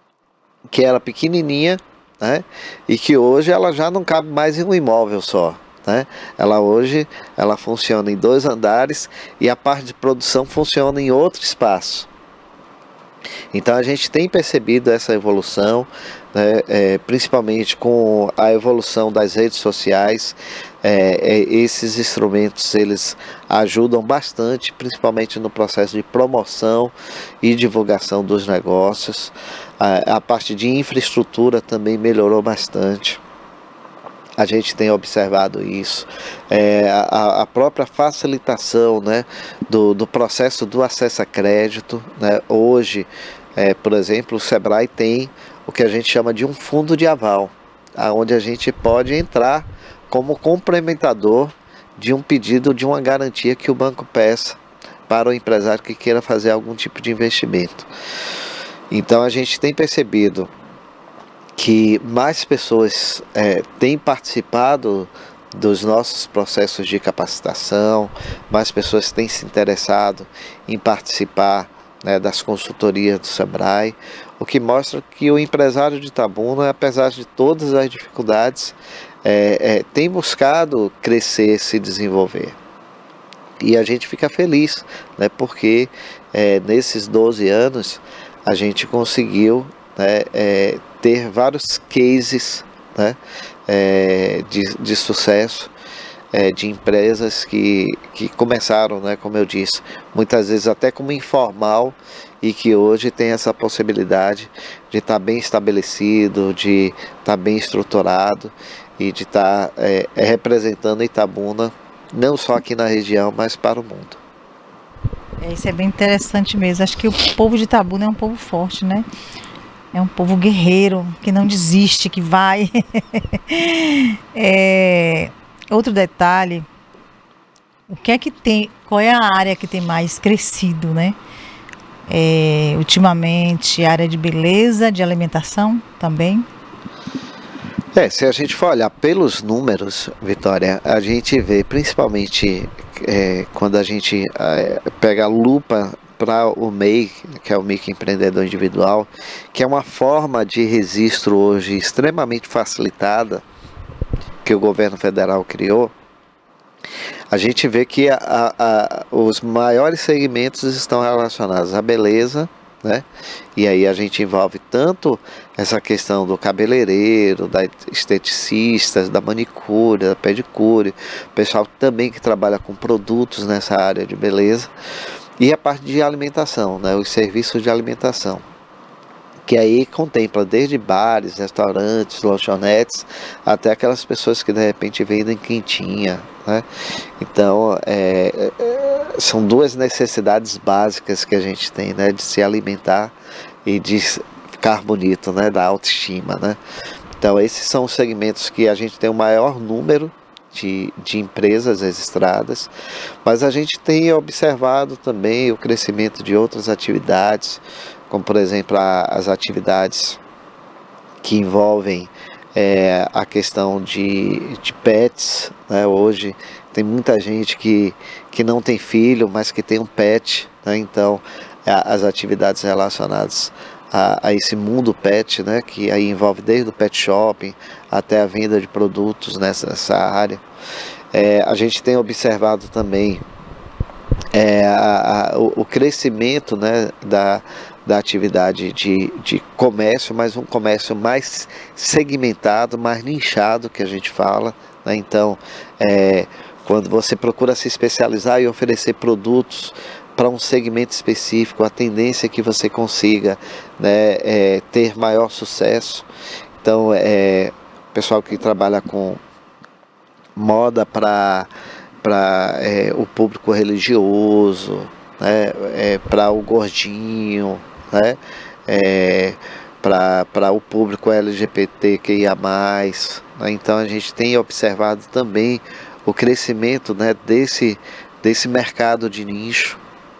que era pequenininha, né, e que hoje ela já não cabe mais em um imóvel só, né? Ela hoje ela funciona em dois andares e a parte de produção funciona em outro espaço. Então a gente tem percebido essa evolução, né, é, principalmente com a evolução das redes sociais. É, é, esses instrumentos eles ajudam bastante, principalmente no processo de promoção e divulgação dos negócios. A, a parte de infraestrutura também melhorou bastante. A gente tem observado isso, é, a, a própria facilitação, né, do, do processo do acesso a crédito, né? Hoje, é, por exemplo, o Sebrae tem o que a gente chama de um fundo de aval, onde a gente pode entrar como complementador de um pedido de uma garantia que o banco peça para o empresário que queira fazer algum tipo de investimento. Então a gente tem percebido que mais pessoas é, têm participado dos nossos processos de capacitação, mais pessoas têm se interessado em participar, né, das consultorias do Sebrae, o que mostra que o empresário de Itabuna, apesar de todas as dificuldades, é, é, tem buscado crescer, se desenvolver. E a gente fica feliz, né, porque é, nesses doze anos a gente conseguiu, né, é, ter vários cases, né, é, de, de sucesso, é, de empresas que, que começaram, né, como eu disse, muitas vezes até como informal e que hoje tem essa possibilidade de estar bem estabelecido, de estar bem estruturado e de estar é, é, representando Itabuna, não só aqui na região, mas para o mundo. É, isso é bem interessante mesmo. Acho que o povo de Itabuna é um povo forte, né? É um povo guerreiro, que não desiste, que vai. é, outro detalhe, o que é que tem, qual é a área que tem mais crescido, né? é, ultimamente, área de beleza, de alimentação também? É, se a gente for olhar pelos números, Vitória, a gente vê principalmente é, quando a gente é, pega a lupa para o M E I, que é o microempreendedor individual, que é uma forma de registro hoje extremamente facilitada, que o governo federal criou, a gente vê que a, a, a, os maiores segmentos estão relacionados à beleza, né? E aí a gente envolve tanto essa questão do cabeleireiro, da esteticista, da manicure, da pedicure, pessoal também que trabalha com produtos nessa área de beleza, e a parte de alimentação, né? Os serviços de alimentação, que aí contempla desde bares, restaurantes, lanchonetes, até aquelas pessoas que de repente vendem quentinha, né? Então, é, são duas necessidades básicas que a gente tem, né? De se alimentar e de ficar bonito, né? Da autoestima, né? Então, esses são os segmentos que a gente tem o maior número de, de empresas registradas, mas a gente tem observado também o crescimento de outras atividades, como por exemplo a, as atividades que envolvem é, a questão de, de pets, né? Hoje tem muita gente que, que não tem filho, mas que tem um pet, né? Então a, as atividades relacionadas a, a esse mundo pet, né? Que aí envolve desde o pet shopping até a venda de produtos nessa, nessa área. É, a gente tem observado também é, a, a, o, o crescimento, né? da da atividade de, de comércio, mas um comércio mais segmentado, mais nichado, que a gente fala, né? Então, é, quando você procura se especializar e oferecer produtos para um segmento específico, a tendência é que você consiga, né, é, ter maior sucesso. Então, é, pessoal que trabalha com moda para para é, o público religioso, né, é, para o gordinho, né, é, para o público L G B T Q I A mais, né? Então a gente tem observado também o crescimento, né, desse, desse mercado de nicho.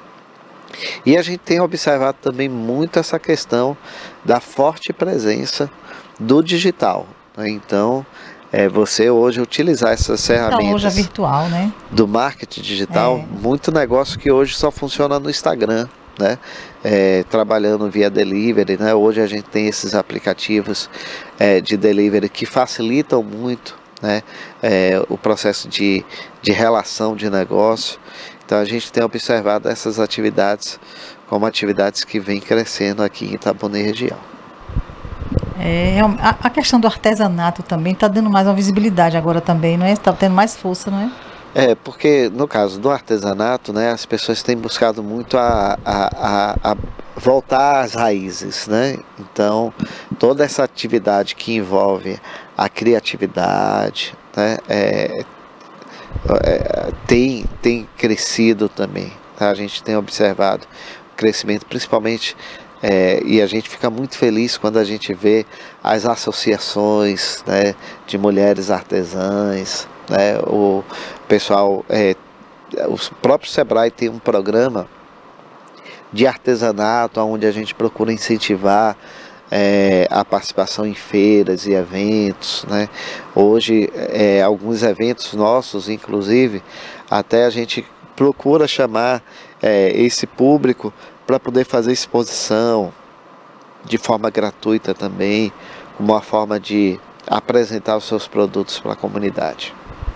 E a gente tem observado também muito essa questão da forte presença do digital, né? Então, é, você hoje utilizar essas ferramentas loja virtual, né? do marketing digital, é. muito negócio que hoje só funciona no Instagram, né? É, trabalhando via delivery, né? Hoje a gente tem esses aplicativos é, de delivery que facilitam muito, né? É, o processo de, de relação de negócio. Então a gente tem observado essas atividades como atividades que vêm crescendo aqui em Itabuna e região. É, a, a questão do artesanato também está dando mais uma visibilidade agora também, não é? Está tendo mais força, não é? É, porque no caso do artesanato, né, as pessoas têm buscado muito a, a, a, a voltar às raízes, né? Então, toda essa atividade que envolve a criatividade, né, é, é, tem, tem crescido também, tá? A gente tem observado o crescimento, principalmente, é, e a gente fica muito feliz quando a gente vê as associações, né, de mulheres artesãs, né? O pessoal, é, o próprio Sebrae tem um programa de artesanato onde a gente procura incentivar é, a participação em feiras e eventos, né? Hoje, é, alguns eventos nossos, inclusive, até a gente procura chamar é, esse público para poder fazer exposição de forma gratuita também, como uma forma de apresentar os seus produtos para a comunidade.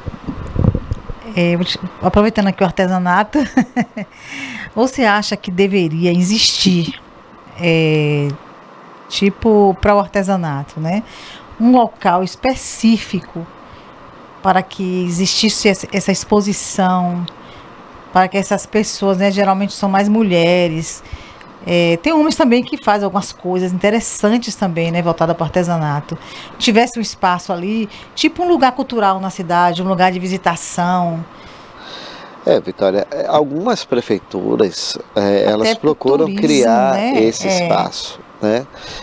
É, aproveitando aqui o artesanato, você acha que deveria existir, é, tipo, para o artesanato, né, um local específico para que existisse essa exposição, para que essas pessoas, né, geralmente são mais mulheres, é, tem homens também que fazem algumas coisas interessantes também, né, voltada para o artesanato, tivesse um espaço ali, tipo um lugar cultural na cidade, um lugar de visitação. É, Vitória, algumas prefeituras, é, elas procuram turismo, criar, né, esse é. espaço, né?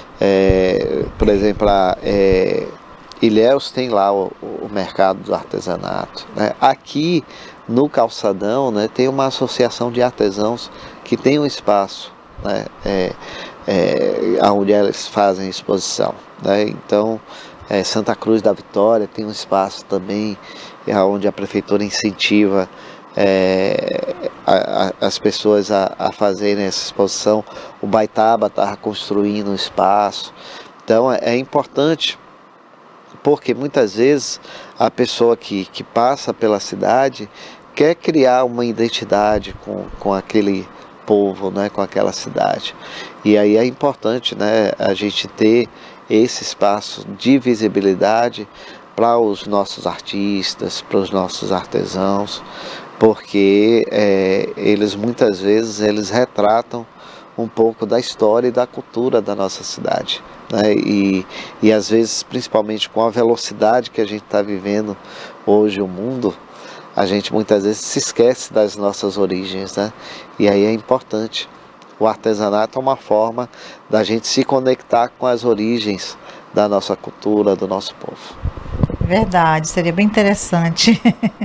É, por exemplo, a é, Ilhéus tem lá o, o mercado do artesanato, né? Aqui no Calçadão, né, tem uma associação de artesãos que tem um espaço né, é, é, onde eles fazem exposição, né? Então, é, Santa Cruz da Vitória tem um espaço também onde a prefeitura incentiva é, a, a, as pessoas a, a fazerem essa exposição. O Baitaba está construindo um espaço. Então é, é importante, porque muitas vezes a pessoa que, que passa pela cidade quer criar uma identidade com, com aquele povo, né, com aquela cidade. E aí é importante, né, a gente ter esse espaço de visibilidade para os nossos artistas, para os nossos artesãos, porque é, eles muitas vezes eles retratam um pouco da história e da cultura da nossa cidade, né? E, e às vezes, principalmente com a velocidade que a gente está vivendo hoje o mundo, a gente muitas vezes se esquece das nossas origens, né? E aí é importante. O artesanato é uma forma da gente se conectar com as origens da nossa cultura, do nosso povo. Verdade, seria bem interessante.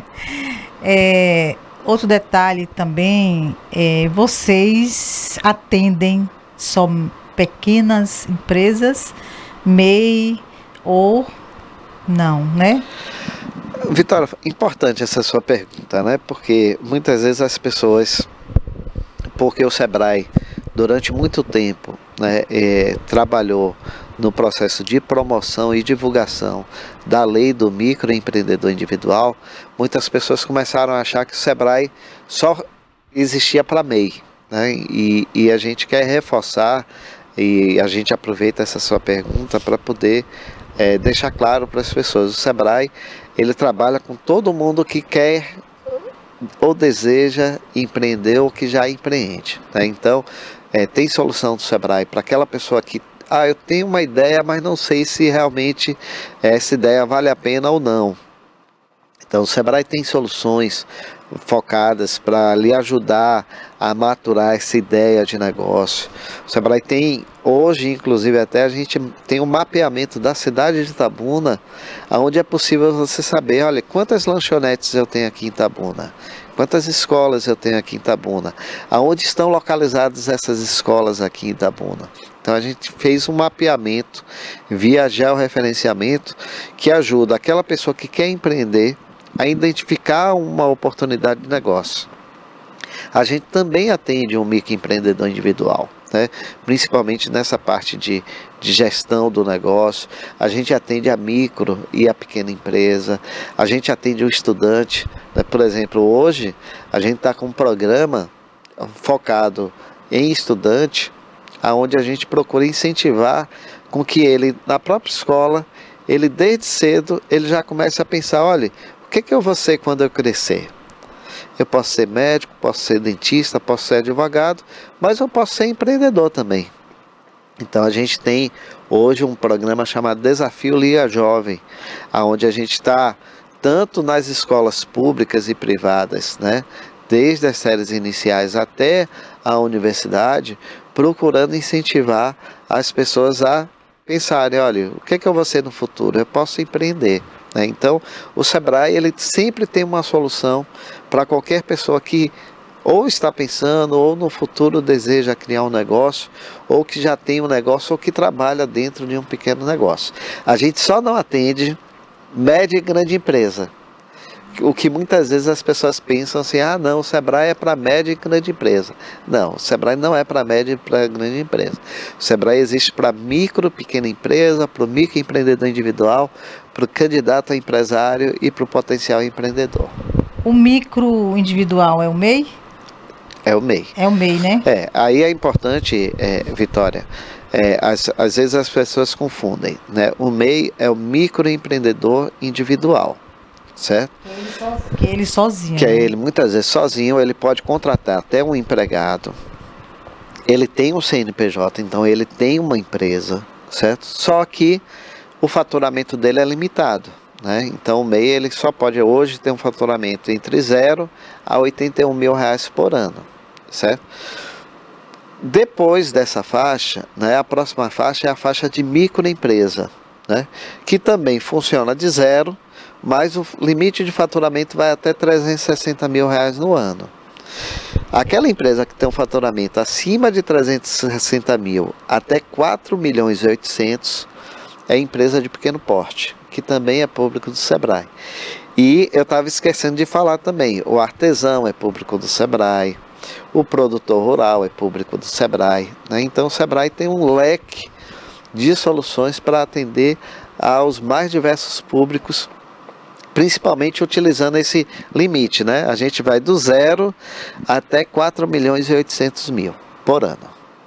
É, outro detalhe também, é, vocês atendem só pequenas empresas, M E I ou não, né? Vitória, importante essa sua pergunta, né? Porque muitas vezes as pessoas, porque o Sebrae durante muito tempo, né, é, trabalhou no processo de promoção e divulgação da lei do microempreendedor individual, muitas pessoas começaram a achar que o Sebrae só existia para M E I, né? E, e a gente quer reforçar, e a gente aproveita essa sua pergunta para poder é, deixar claro para as pessoas. O Sebrae, ele trabalha com todo mundo que quer ou deseja empreender ou que já empreende, né? Então, é, tem solução do Sebrae para aquela pessoa que ah, eu tenho uma ideia, mas não sei se realmente essa ideia vale a pena ou não. Então o Sebrae tem soluções focadas para lhe ajudar a maturar essa ideia de negócio. O Sebrae tem, hoje inclusive até a gente tem um mapeamento da cidade de Itabuna, onde é possível você saber, olha, quantas lanchonetes eu tenho aqui em Itabuna, quantas escolas eu tenho aqui em Itabuna, aonde estão localizadas essas escolas aqui em Itabuna. Então a gente fez um mapeamento via georreferenciamento que ajuda aquela pessoa que quer empreender a identificar uma oportunidade de negócio. A gente também atende um microempreendedor individual, né? Principalmente nessa parte de, de gestão do negócio. A gente atende a micro e a pequena empresa, a gente atende o estudante, né? Por exemplo, hoje a gente está com um programa focado em estudante, onde a gente procura incentivar com que ele, na própria escola, ele desde cedo, ele já comece a pensar, olha, o que, que eu vou ser quando eu crescer? Eu posso ser médico, posso ser dentista, posso ser advogado, mas eu posso ser empreendedor também. Então a gente tem hoje um programa chamado Desafio Lia Jovem, onde a gente está tanto nas escolas públicas e privadas, né, desde as séries iniciais até a universidade, procurando incentivar as pessoas a pensarem, olha, o que, é que eu vou ser no futuro? Eu posso empreender. Né? Então, o Sebrae ele sempre tem uma solução para qualquer pessoa que ou está pensando, ou no futuro deseja criar um negócio, ou que já tem um negócio, ou que trabalha dentro de um pequeno negócio. A gente só não atende média e grande empresa. O que muitas vezes as pessoas pensam assim, ah não, o Sebrae é para média e grande empresa. Não, o Sebrae não é para média e para grande empresa. O Sebrae existe para micro, pequena empresa, para o microempreendedor individual, para o candidato a empresário e para o potencial empreendedor. O micro individual é o M E I? É o M E I. É o M E I, né? É, aí é importante, é, Vitória, é, às, às vezes as pessoas confundem, né? O M E I é o microempreendedor individual. Certo? Que ele sozinho. Que é ele, muitas vezes sozinho, ele pode contratar até um empregado. Ele tem um C N P J, então ele tem uma empresa, certo? Só que o faturamento dele é limitado, né? Então o M E I ele só pode hoje ter um faturamento entre zero a oitenta e um mil reais por ano, certo? Depois dessa faixa, né, a próxima faixa é a faixa de microempresa, né? Que também funciona de zero, mas o limite de faturamento vai até trezentos e sessenta mil reais no ano. Aquela empresa que tem um faturamento acima de trezentos e sessenta mil até quatro milhões e oitocentos é empresa de pequeno porte, que também é público do Sebrae. E eu estava esquecendo de falar também, o artesão é público do Sebrae, o produtor rural é público do Sebrae, né? Então o Sebrae tem um leque de soluções para atender aos mais diversos públicos, principalmente utilizando esse limite, né? A gente vai do zero até quatro milhões e oitocentos mil por ano.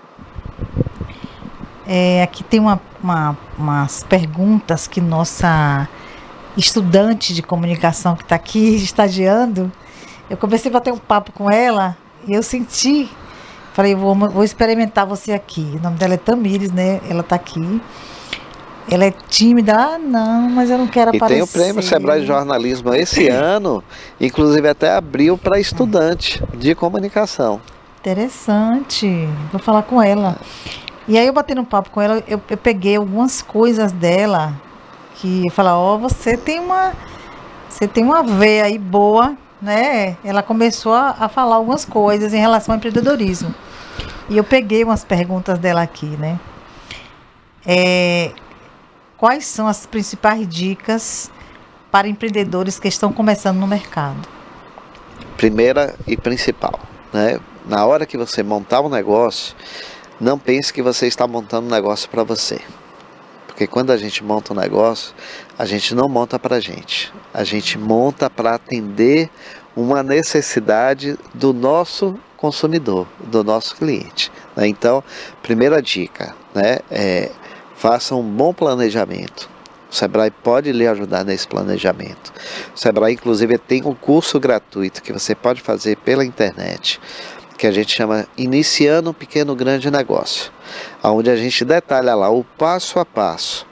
É, aqui tem uma, uma, umas perguntas que nossa estudante de comunicação que está aqui estagiando, eu comecei a bater um papo com ela e eu senti, falei, vou, vou experimentar você aqui. O nome dela é Tamires, né? Ela está aqui. Ela é tímida, ah, não, mas eu não quero e aparecer. E tem o prêmio Sebrae de Jornalismo esse ano, inclusive até abriu para estudante de comunicação. Interessante, vou falar com ela. E aí eu batendo um papo com ela, eu, eu peguei algumas coisas dela, que eu falei, ó, oh, você tem uma, você tem uma veia aí boa, né? Ela começou a, a falar algumas coisas em relação ao empreendedorismo. E eu peguei umas perguntas dela aqui, né? É... Quais são as principais dicas para empreendedores que estão começando no mercado? Primeira e principal, né? Na hora que você montar um negócio, não pense que você está montando um negócio para você. Porque quando a gente monta um negócio, a gente não monta para a gente. A gente monta para atender uma necessidade do nosso consumidor, do nosso cliente, né? Então, primeira dica, né, é faça um bom planejamento. O Sebrae pode lhe ajudar nesse planejamento. O Sebrae, inclusive, tem um curso gratuito que você pode fazer pela internet, que a gente chama Iniciando um Pequeno Grande Negócio, onde a gente detalha lá o passo a passo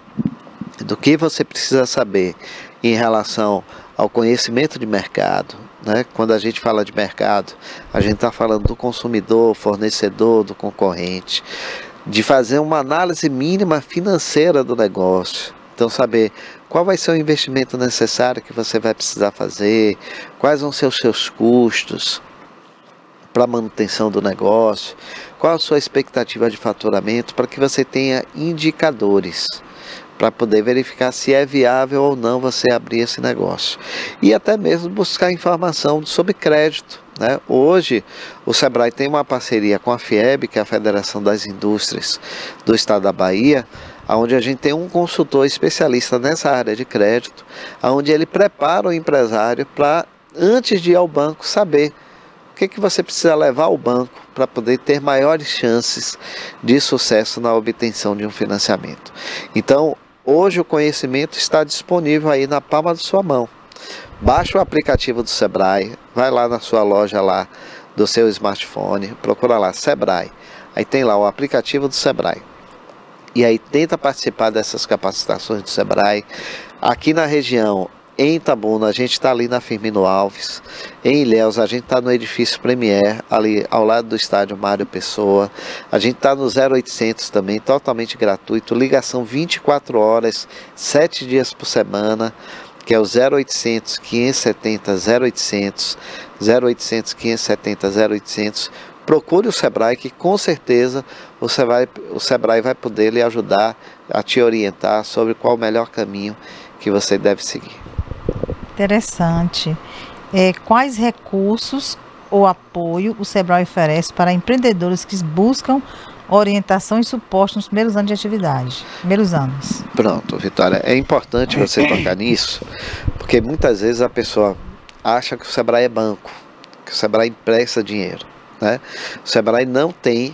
do que você precisa saber em relação ao conhecimento de mercado, né? Quando a gente fala de mercado, a gente está falando do consumidor, fornecedor, do concorrente, de fazer uma análise mínima financeira do negócio. Então, saber qual vai ser o investimento necessário que você vai precisar fazer, quais vão ser os seus custos para a manutenção do negócio, qual a sua expectativa de faturamento, para que você tenha indicadores para poder verificar se é viável ou não você abrir esse negócio. E até mesmo buscar informação sobre crédito, né? Hoje, o Sebrae tem uma parceria com a FIEB, que é a Federação das Indústrias do Estado da Bahia, onde a gente tem um consultor especialista nessa área de crédito, onde ele prepara o empresário para, antes de ir ao banco, saber o que, que você precisa levar ao banco para poder ter maiores chances de sucesso na obtenção de um financiamento. Então, hoje o conhecimento está disponível aí na palma da sua mão. Baixa o aplicativo do Sebrae, vai lá na sua loja lá do seu smartphone, procura lá Sebrae, aí tem lá o aplicativo do Sebrae. E aí tenta participar dessas capacitações do Sebrae. Aqui na região, em Itabuna, a gente está ali na Firmino Alves. Em Ilhéus, a gente está no edifício Premier, ali ao lado do estádio Mário Pessoa. A gente está no zero oitocentos também, totalmente gratuito. Ligação vinte e quatro horas, sete dias por semana, que é o zero oitocentos, quinhentos e setenta, zero oitocentos, zero oitocentos, quinhentos e setenta, zero oitocentos. Procure o Sebrae, que com certeza o Sebrae, o Sebrae vai poder lhe ajudar a te orientar sobre qual o melhor caminho que você deve seguir. Interessante. É, quais recursos ou apoio o Sebrae oferece para empreendedores que buscam orientação e suporte nos primeiros anos de atividade? Primeiros anos. Pronto, Vitória. É importante você tocar nisso, porque muitas vezes a pessoa acha que o Sebrae é banco, que o Sebrae empresta dinheiro, né? O Sebrae não tem,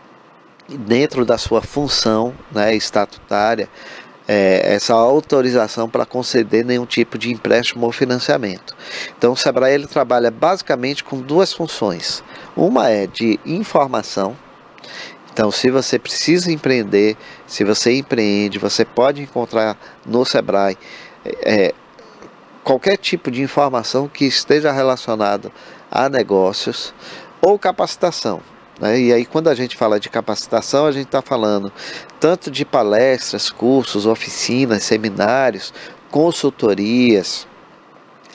dentro da sua função, né, estatutária, É, essa autorização para conceder nenhum tipo de empréstimo ou financiamento. Então o Sebrae ele trabalha basicamente com duas funções. Uma é de informação. Então, se você precisa empreender, se você empreende, você pode encontrar no Sebrae é, qualquer tipo de informação que esteja relacionado a negócios ou capacitação. E aí, quando a gente fala de capacitação, a gente está falando tanto de palestras, cursos, oficinas, seminários, consultorias,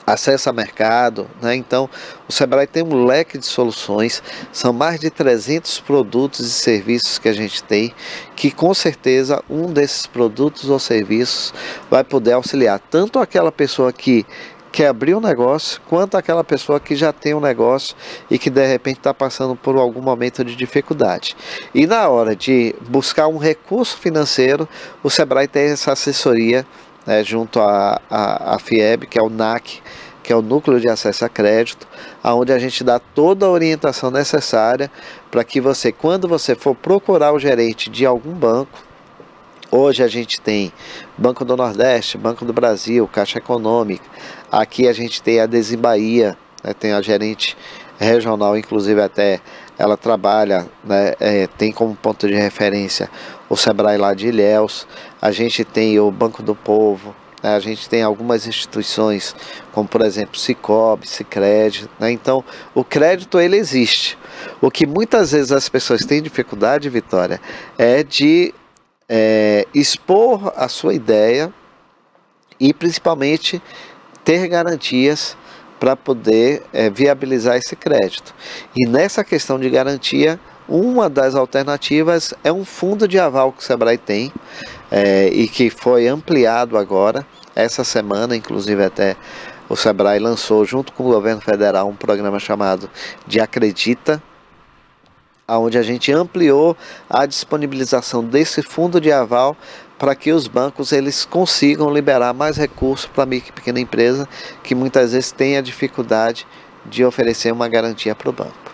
acesso a mercado, né? Então o Sebrae tem um leque de soluções, são mais de trezentos produtos e serviços que a gente tem, que com certeza um desses produtos ou serviços vai poder auxiliar tanto aquela pessoa que quer abrir um negócio, quanto aquela pessoa que já tem um negócio e que de repente está passando por algum momento de dificuldade. E na hora de buscar um recurso financeiro, o Sebrae tem essa assessoria, né, junto à a, a, a FIEB, que é o N A C, que é o Núcleo de Acesso a Crédito, onde a gente dá toda a orientação necessária para que você, quando você for procurar o gerente de algum banco, hoje a gente tem Banco do Nordeste, Banco do Brasil, Caixa Econômica, aqui a gente tem a Desembahia, né, tem a gerente regional, inclusive até ela trabalha, né, é, tem como ponto de referência o Sebrae lá de Ilhéus, a gente tem o Banco do Povo, né, a gente tem algumas instituições, como por exemplo Sicob, Sicredi, né, então o crédito ele existe. O que muitas vezes as pessoas têm dificuldade, Vitória, é de é, expor a sua ideia e principalmente ter garantias para poder é, viabilizar esse crédito. E nessa questão de garantia, uma das alternativas é um fundo de aval que o Sebrae tem, é, e que foi ampliado agora, essa semana, inclusive até o Sebrae lançou junto com o governo federal um programa chamado de Acredita, onde a gente ampliou a disponibilização desse fundo de aval para que os bancos eles consigam liberar mais recursos para a micro e pequena empresa, que muitas vezes tem a dificuldade de oferecer uma garantia para o banco.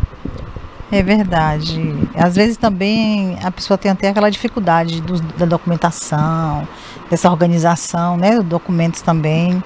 É verdade. Às vezes também a pessoa tem até aquela dificuldade do, da documentação, dessa organização, né, dos documentos também.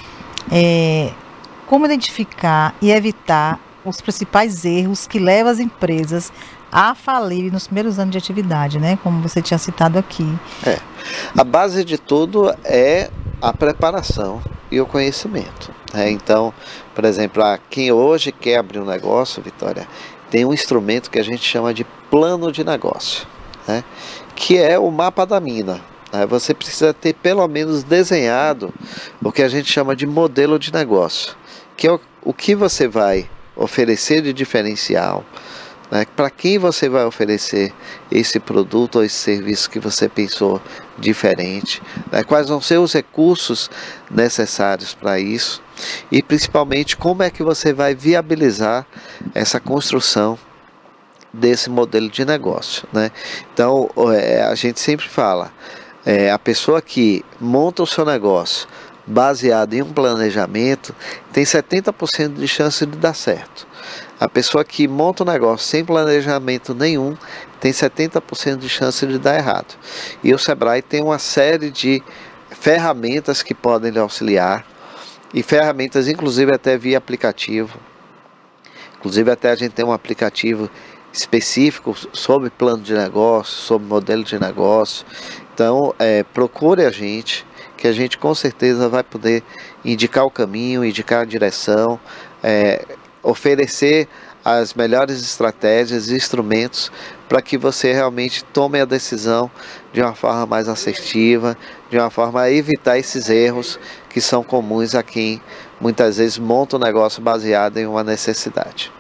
É, como identificar e evitar os principais erros que levam as empresas a falir nos primeiros anos de atividade, né? Como você tinha citado aqui. É. A base de tudo é a preparação e o conhecimento. Né? Então, por exemplo, a quem hoje quer abrir um negócio, Vitória, tem um instrumento que a gente chama de plano de negócio, né? Que é o mapa da mina. Né? Você precisa ter pelo menos desenhado o que a gente chama de modelo de negócio, que é o, o que você vai oferecer de diferencial, né? Para quem você vai oferecer esse produto ou esse serviço que você pensou diferente, né? Quais vão ser os recursos necessários para isso e principalmente como é que você vai viabilizar essa construção desse modelo de negócio, né? Então é, a gente sempre fala, é, a pessoa que monta o seu negócio baseado em um planejamento tem setenta por cento de chance de dar certo. A pessoa que monta um negócio sem planejamento nenhum tem setenta por cento de chance de dar errado. E o Sebrae tem uma série de ferramentas que podem lhe auxiliar, e ferramentas inclusive até via aplicativo. Inclusive até a gente tem um aplicativo específico sobre plano de negócio, sobre modelo de negócio. Então é, procure a gente, que a gente com certeza vai poder indicar o caminho, indicar a direção, é, oferecer as melhores estratégias e instrumentos para que você realmente tome a decisão de uma forma mais assertiva, de uma forma a evitar esses erros que são comuns a quem muitas vezes monta um negócio baseado em uma necessidade.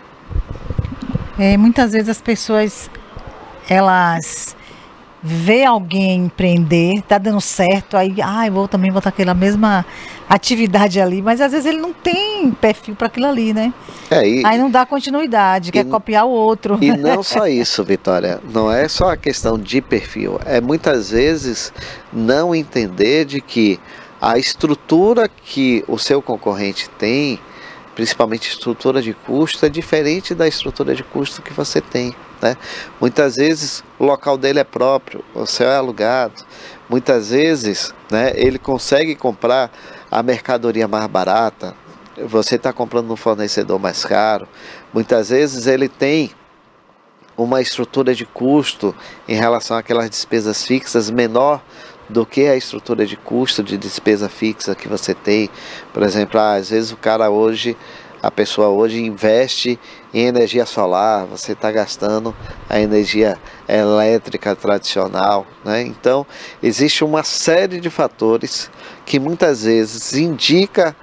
É, muitas vezes as pessoas, elas vê alguém empreender, tá dando certo, aí, ah, eu vou também botar aquela mesma atividade ali, mas às vezes ele não tem perfil para aquilo ali, né? É, e, aí não dá continuidade, quer copiar o outro. E não só isso, Vitória, não é só a questão de perfil, é muitas vezes não entender de que a estrutura que o seu concorrente tem, principalmente estrutura de custo, é diferente da estrutura de custo que você tem. Né? Muitas vezes o local dele é próprio, o céu é alugado, muitas vezes, né, ele consegue comprar a mercadoria mais barata, você está comprando no fornecedor mais caro, muitas vezes ele tem uma estrutura de custo em relação àquelas despesas fixas menor do que a estrutura de custo de despesa fixa que você tem. Por exemplo, ah, às vezes o cara hoje, a pessoa hoje investe em energia solar, você está gastando a energia elétrica tradicional, né? Então, existe uma série de fatores que muitas vezes indica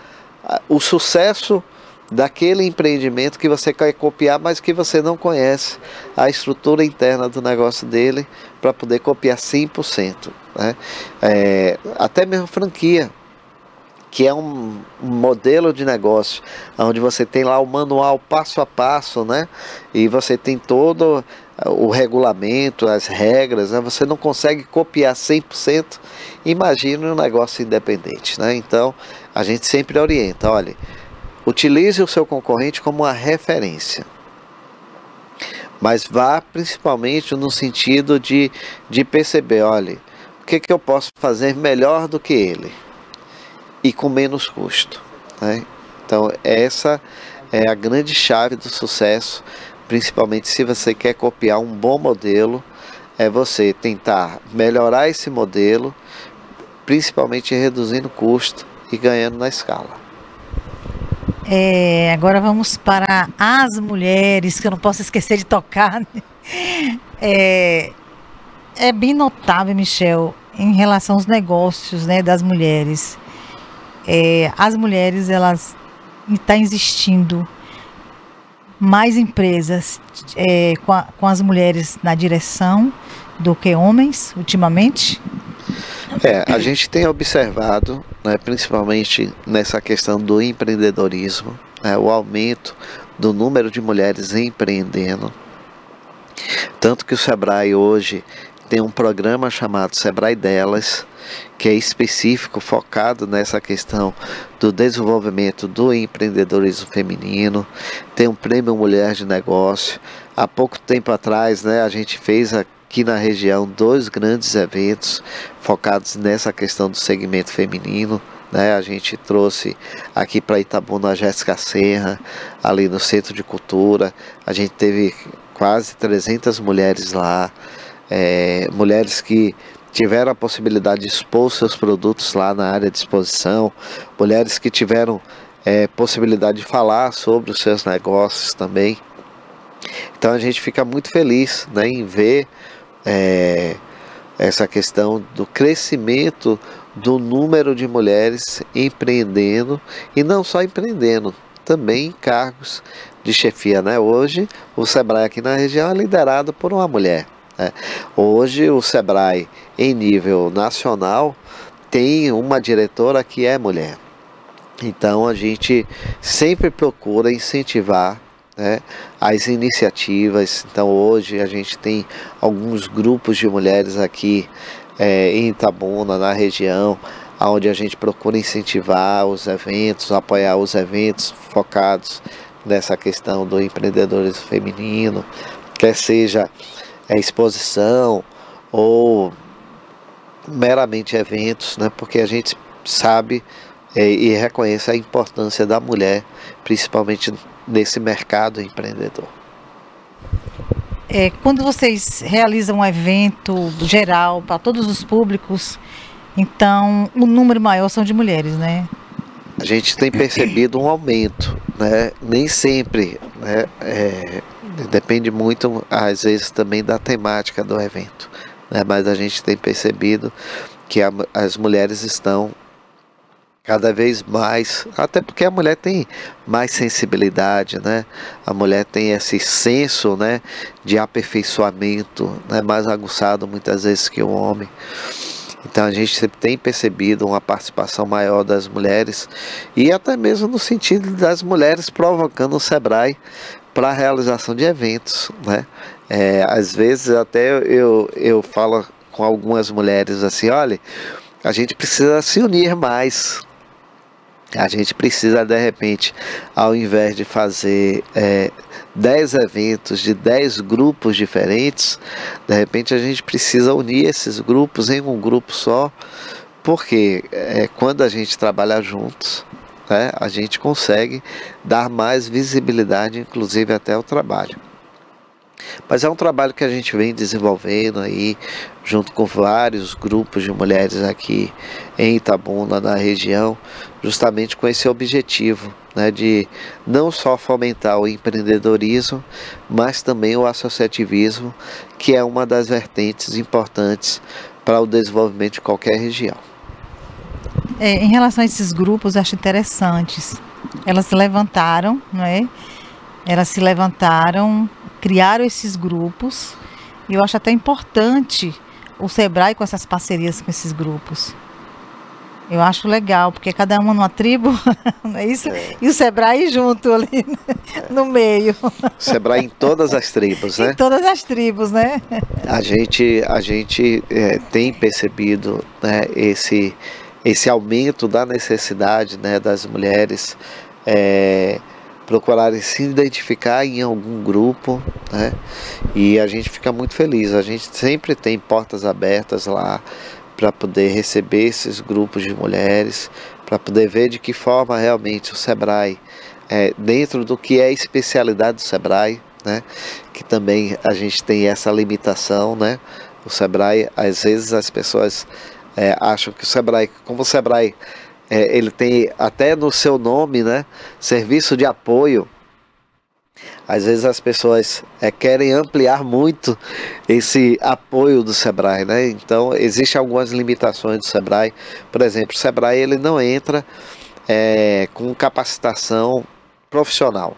o sucesso daquele empreendimento que você quer copiar, mas que você não conhece a estrutura interna do negócio dele para poder copiar cem por cento, né? É, até mesmo franquia, que é um, um modelo de negócio onde você tem lá o manual passo a passo, né? E você tem todo o regulamento, as regras, né? Você não consegue copiar cem por cento. Imagine um negócio independente, né? Então a gente sempre orienta, olha, utilize o seu concorrente como uma referência, mas vá principalmente no sentido de, de perceber, olha, o que, que eu posso fazer melhor do que ele e com menos custo, né? Então essa é a grande chave do sucesso, principalmente se você quer copiar um bom modelo, é você tentar melhorar esse modelo, principalmente reduzindo o custo e ganhando na escala. É, agora vamos para as mulheres, que eu não posso esquecer de tocar. É, é bem notável, Michel, em relação aos negócios, né, das mulheres. É, as mulheres, elas estão existindo mais empresas é, com, a, com as mulheres na direção do que homens, ultimamente? É, a gente tem observado, né, principalmente nessa questão do empreendedorismo, né, o aumento do número de mulheres empreendendo. Tanto que o Sebrae hoje tem um programa chamado Sebrae Delas, que é específico, focado nessa questão do desenvolvimento do empreendedorismo feminino. Tem um prêmio Mulher de Negócio. Há pouco tempo atrás, né, a gente fez aqui na região dois grandes eventos focados nessa questão do segmento feminino, né? A gente trouxe aqui para Itabuna a Jéssica Serra, ali no Centro de Cultura. A gente teve quase trezentas mulheres lá, é, mulheres que tiveram a possibilidade de expor seus produtos lá na área de exposição, mulheres que tiveram é, possibilidade de falar sobre os seus negócios também. Então a gente fica muito feliz, né, em ver é, essa questão do crescimento do número de mulheres empreendendo, e não só empreendendo, também em cargos de chefia, né? Hoje o Sebrae aqui na região é liderado por uma mulher, né? Hoje o Sebrae em nível nacional tem uma diretora que é mulher. Então a gente sempre procura incentivar, né, as iniciativas. Então hoje a gente tem alguns grupos de mulheres aqui é, em Itabuna, na região, onde a gente procura incentivar os eventos, apoiar os eventos focados nessa questão do empreendedorismo feminino, quer seja é, exposição ou meramente eventos, né, porque a gente sabe é, e reconhece a importância da mulher, principalmente nesse mercado empreendedor. É, quando vocês realizam um evento geral para todos os públicos, então o número maior são de mulheres, né? A gente tem percebido um aumento, né? Nem sempre, né? É, depende muito, às vezes, também da temática do evento, né? Mas a gente tem percebido que a, as mulheres estão cada vez mais, até porque a mulher tem mais sensibilidade, né? A mulher tem esse senso, né, de aperfeiçoamento, né, mais aguçado muitas vezes que o homem. Então a gente sempre tem percebido uma participação maior das mulheres, e até mesmo no sentido das mulheres provocando o Sebrae para a realização de eventos, né? É, às vezes até eu, eu falo com algumas mulheres assim, olha, a gente precisa se unir mais. A gente precisa, de repente, ao invés de fazer é, dez eventos de dez grupos diferentes, de repente a gente precisa unir esses grupos em um grupo só, porque é, quando a gente trabalha juntos, né, a gente consegue dar mais visibilidade, inclusive até ao trabalho. Mas é um trabalho que a gente vem desenvolvendo aí, junto com vários grupos de mulheres aqui em Itabuna, na região, justamente com esse objetivo, né, de não só fomentar o empreendedorismo, mas também o associativismo, que é uma das vertentes importantes para o desenvolvimento de qualquer região. é, em relação a esses grupos, eu acho interessantes. Elas se levantaram, não é? Elas se levantaram, criaram esses grupos, e eu acho até importante o Sebrae com essas parcerias com esses grupos. Eu acho legal, porque cada uma numa tribo, não é isso? É. E o Sebrae junto ali no meio. O Sebrae em todas as tribos, né? Em todas as tribos, né? A gente, a gente é, tem percebido, né, esse, esse aumento da necessidade, né, das mulheres é, procurarem se identificar em algum grupo, né? E a gente fica muito feliz. A gente sempre tem portas abertas lá para poder receber esses grupos de mulheres, para poder ver de que forma realmente o Sebrae, é, dentro do que é a especialidade do Sebrae, né, que também a gente tem essa limitação, né, o Sebrae, às vezes as pessoas é, acham que o Sebrae, como o Sebrae, é, ele tem até no seu nome, né, serviço de apoio. Às vezes as pessoas é, querem ampliar muito esse apoio do Sebrae, né? Então existem algumas limitações do Sebrae. Por exemplo, o Sebrae ele não entra é, com capacitação profissional,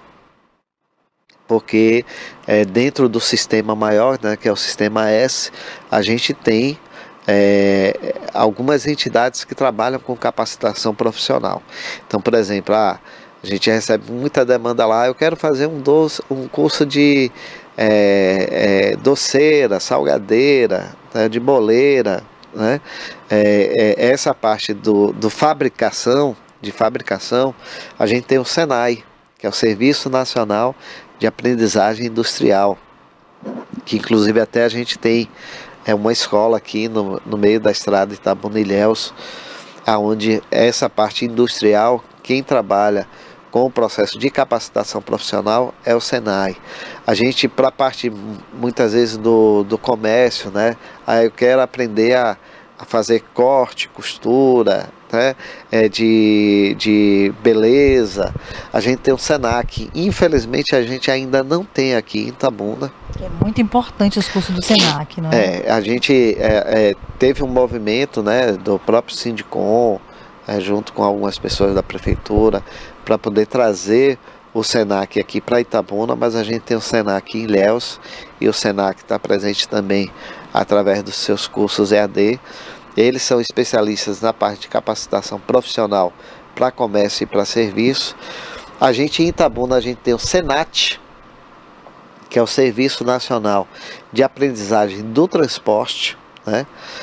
porque é, dentro do sistema maior, né, que é o sistema S, a gente tem é, algumas entidades que trabalham com capacitação profissional. Então, por exemplo, a A gente recebe muita demanda lá, eu quero fazer um, doce, um curso de é, é, doceira, salgadeira, né, de boleira, né? É, é, essa parte do, do fabricação, de fabricação, a gente tem o SENAI, que é o Serviço Nacional de Aprendizagem Industrial, que inclusive até a gente tem é, uma escola aqui no, no meio da estrada de Itabuna-Ilhéus, onde essa parte industrial, quem trabalha com o processo de capacitação profissional é o SENAI. A gente, para a parte, muitas vezes, do, do comércio, né? Aí eu quero aprender a, a fazer corte, costura, né? É, de, de beleza. A gente tem o SENAC. Infelizmente, a gente ainda não tem aqui em Itabuna. É muito importante os cursos do SENAC, não é? É, a gente é, é, teve um movimento, né, do próprio Sindicom, é, junto com algumas pessoas da prefeitura, para poder trazer o SENAC aqui para Itabuna, mas a gente tem o SENAC em Ilhéus, e o SENAC está presente também através dos seus cursos E A D. Eles são especialistas na parte de capacitação profissional para comércio e para serviço. A gente em Itabuna, a gente tem o SENAT, que é o Serviço Nacional de Aprendizagem do Transporte, né?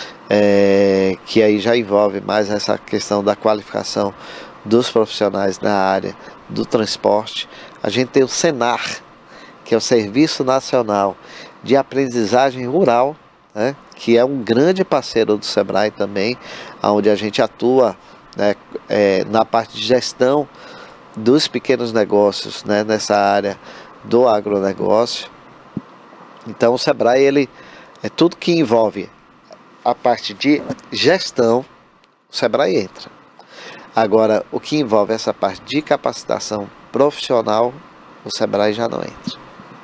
É, que aí já envolve mais essa questão da qualificação dos profissionais na área do transporte. A gente tem o SENAR, que é o Serviço Nacional de Aprendizagem Rural, né, que é um grande parceiro do Sebrae também, onde a gente atua, né, é, na parte de gestão dos pequenos negócios, né, nessa área do agronegócio. Então o Sebrae, ele é tudo que envolve a parte de gestão, o Sebrae entra. Agora, o que envolve essa parte de capacitação profissional, o Sebrae já não entra.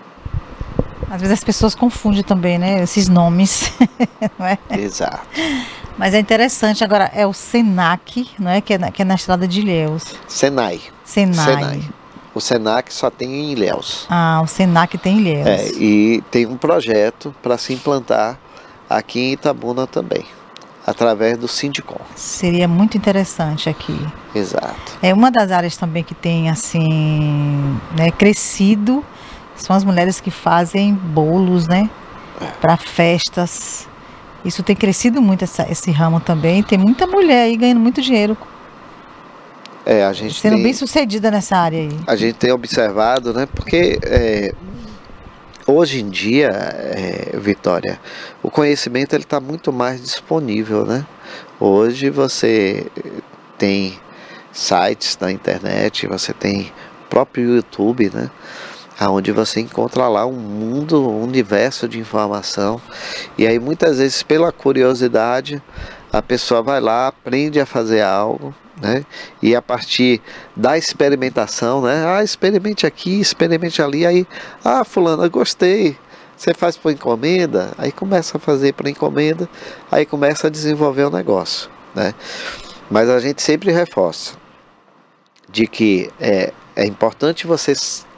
Às vezes as pessoas confundem também, né, esses nomes, não é? Exato. Mas é interessante. Agora, é o SENAC, não é? Que é na, que é na estrada de Ilhéus. SENAI. SENAI. SENAI. O SENAC só tem em Ilhéus. Ah, o SENAC tem em Ilhéus. É, e tem um projeto para se implantar aqui em Itabuna também, através do Sindicom. Seria muito interessante aqui. Exato. É uma das áreas também que tem, assim, né, crescido, são as mulheres que fazem bolos, né, é. para festas. Isso tem crescido muito, essa, esse ramo também. Tem muita mulher aí ganhando muito dinheiro. É, a gente sendo tem, bem sucedida nessa área aí. A gente tem observado, né, porque é, hoje em dia, é, Vitória, o conhecimento ele está muito mais disponível, né? Hoje você tem sites na internet, você tem o próprio YouTube, né? Onde você encontra lá um mundo, um universo de informação. E aí muitas vezes, pela curiosidade, a pessoa vai lá, aprende a fazer algo, né? E a partir da experimentação, né? Ah, experimente aqui, experimente ali. Aí, ah, fulano, eu gostei. Você faz por encomenda, aí começa a fazer por encomenda, aí começa a desenvolver o negócio, né? Mas a gente sempre reforça de que é, é importante você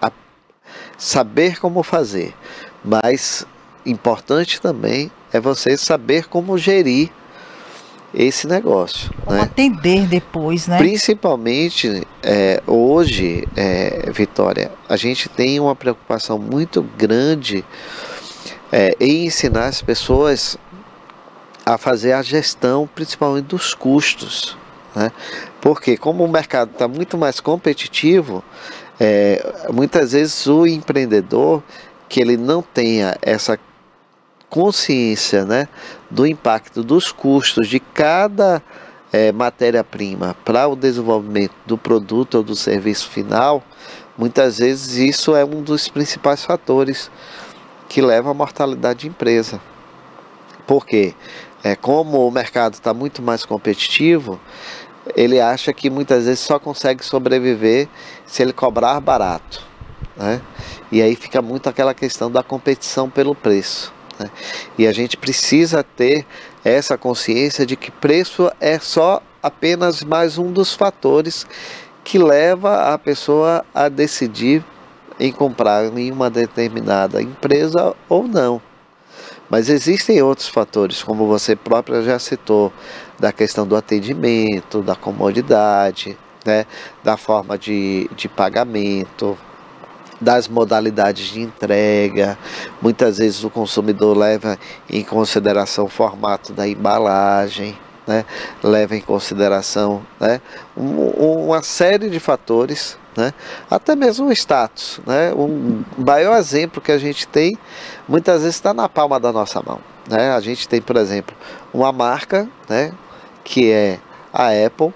saber como fazer, mas importante também é você saber como gerir esse negócio. Como né? atender depois, né? Principalmente é, hoje, é, Vitória, a gente tem uma preocupação muito grande é, em ensinar as pessoas a fazer a gestão, principalmente dos custos. Né? Porque como o mercado está muito mais competitivo, é, muitas vezes o empreendedor que ele não tenha essa consciência, né, do impacto dos custos de cada é, matéria-prima para o desenvolvimento do produto ou do serviço final, muitas vezes isso é um dos principais fatores que leva à mortalidade de empresa. Porque é, como o mercado está muito mais competitivo, ele acha que muitas vezes só consegue sobreviver se ele cobrar barato, né? E aí fica muito aquela questão da competição pelo preço, né? E a gente precisa ter essa consciência de que preço é só apenas mais um dos fatores que leva a pessoa a decidir em comprar em uma determinada empresa ou não. Mas existem outros fatores, como você própria já citou, da questão do atendimento, da comodidade, né, da forma de, de pagamento, das modalidades de entrega. Muitas vezes o consumidor leva em consideração o formato da embalagem, né, leva em consideração, né, um, uma série de fatores, né, até mesmo o status, né. Um maior exemplo que a gente tem, muitas vezes está na palma da nossa mão, né. A gente tem, por exemplo, uma marca, né, que é a Apple,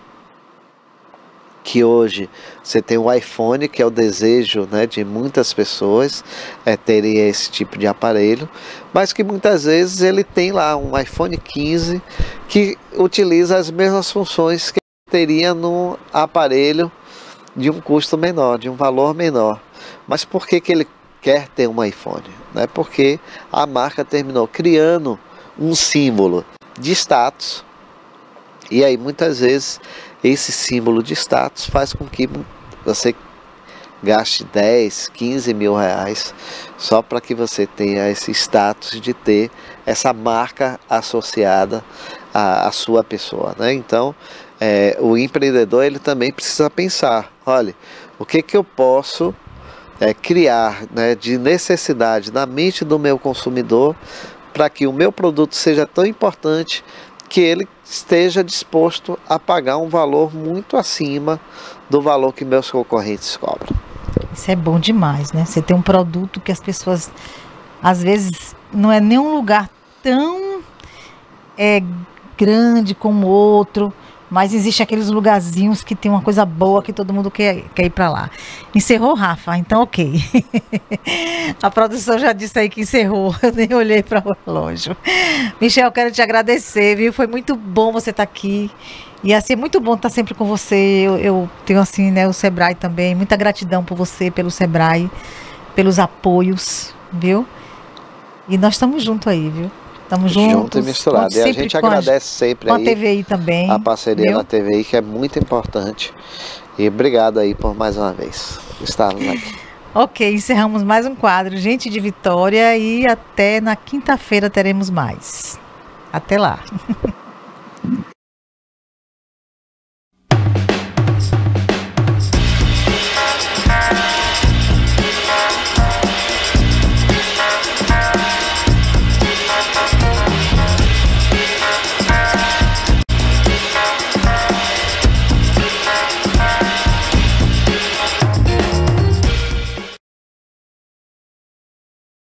que hoje você tem o iPhone, que é o desejo, né, de muitas pessoas é, terem esse tipo de aparelho, mas que muitas vezes ele tem lá um iPhone quinze que utiliza as mesmas funções que teria no aparelho de um custo menor, de um valor menor. Mas por que que ele quer ter um iPhone? Né? Porque a marca terminou criando um símbolo de status, e aí muitas vezes esse símbolo de status faz com que você gaste dez, quinze mil reais só para que você tenha esse status de ter essa marca associada à, à sua pessoa, né? Então, é, o empreendedor ele também precisa pensar, olha, o que que eu posso é, criar, né, de necessidade na mente do meu consumidor para que o meu produto seja tão importante que ele esteja disposto a pagar um valor muito acima do valor que meus concorrentes cobram. Isso é bom demais, né? Você tem um produto que as pessoas, às vezes, não é nem um lugar tão é, grande como outro, mas existe aqueles lugarzinhos que tem uma coisa boa que todo mundo quer, quer ir para lá. Encerrou, Rafa? Então, ok. A produção já disse aí que encerrou. Eu nem olhei para o relógio. Michel, quero te agradecer, viu? Foi muito bom você estar aqui. E assim, é muito bom estar sempre com você. Eu, eu tenho assim, né, o Sebrae também. Muita gratidão por você, pelo Sebrae, pelos apoios, viu? E nós estamos juntos aí, viu? Estamos juntos. Junto e misturado. E a gente agradece sempre aí. Com a T V I também. A parceria viu? na T V I, que é muito importante. E obrigado aí por mais uma vez estarmos aqui. Ok, encerramos mais um quadro, Gente de Vitória, e até na quinta-feira teremos mais. Até lá.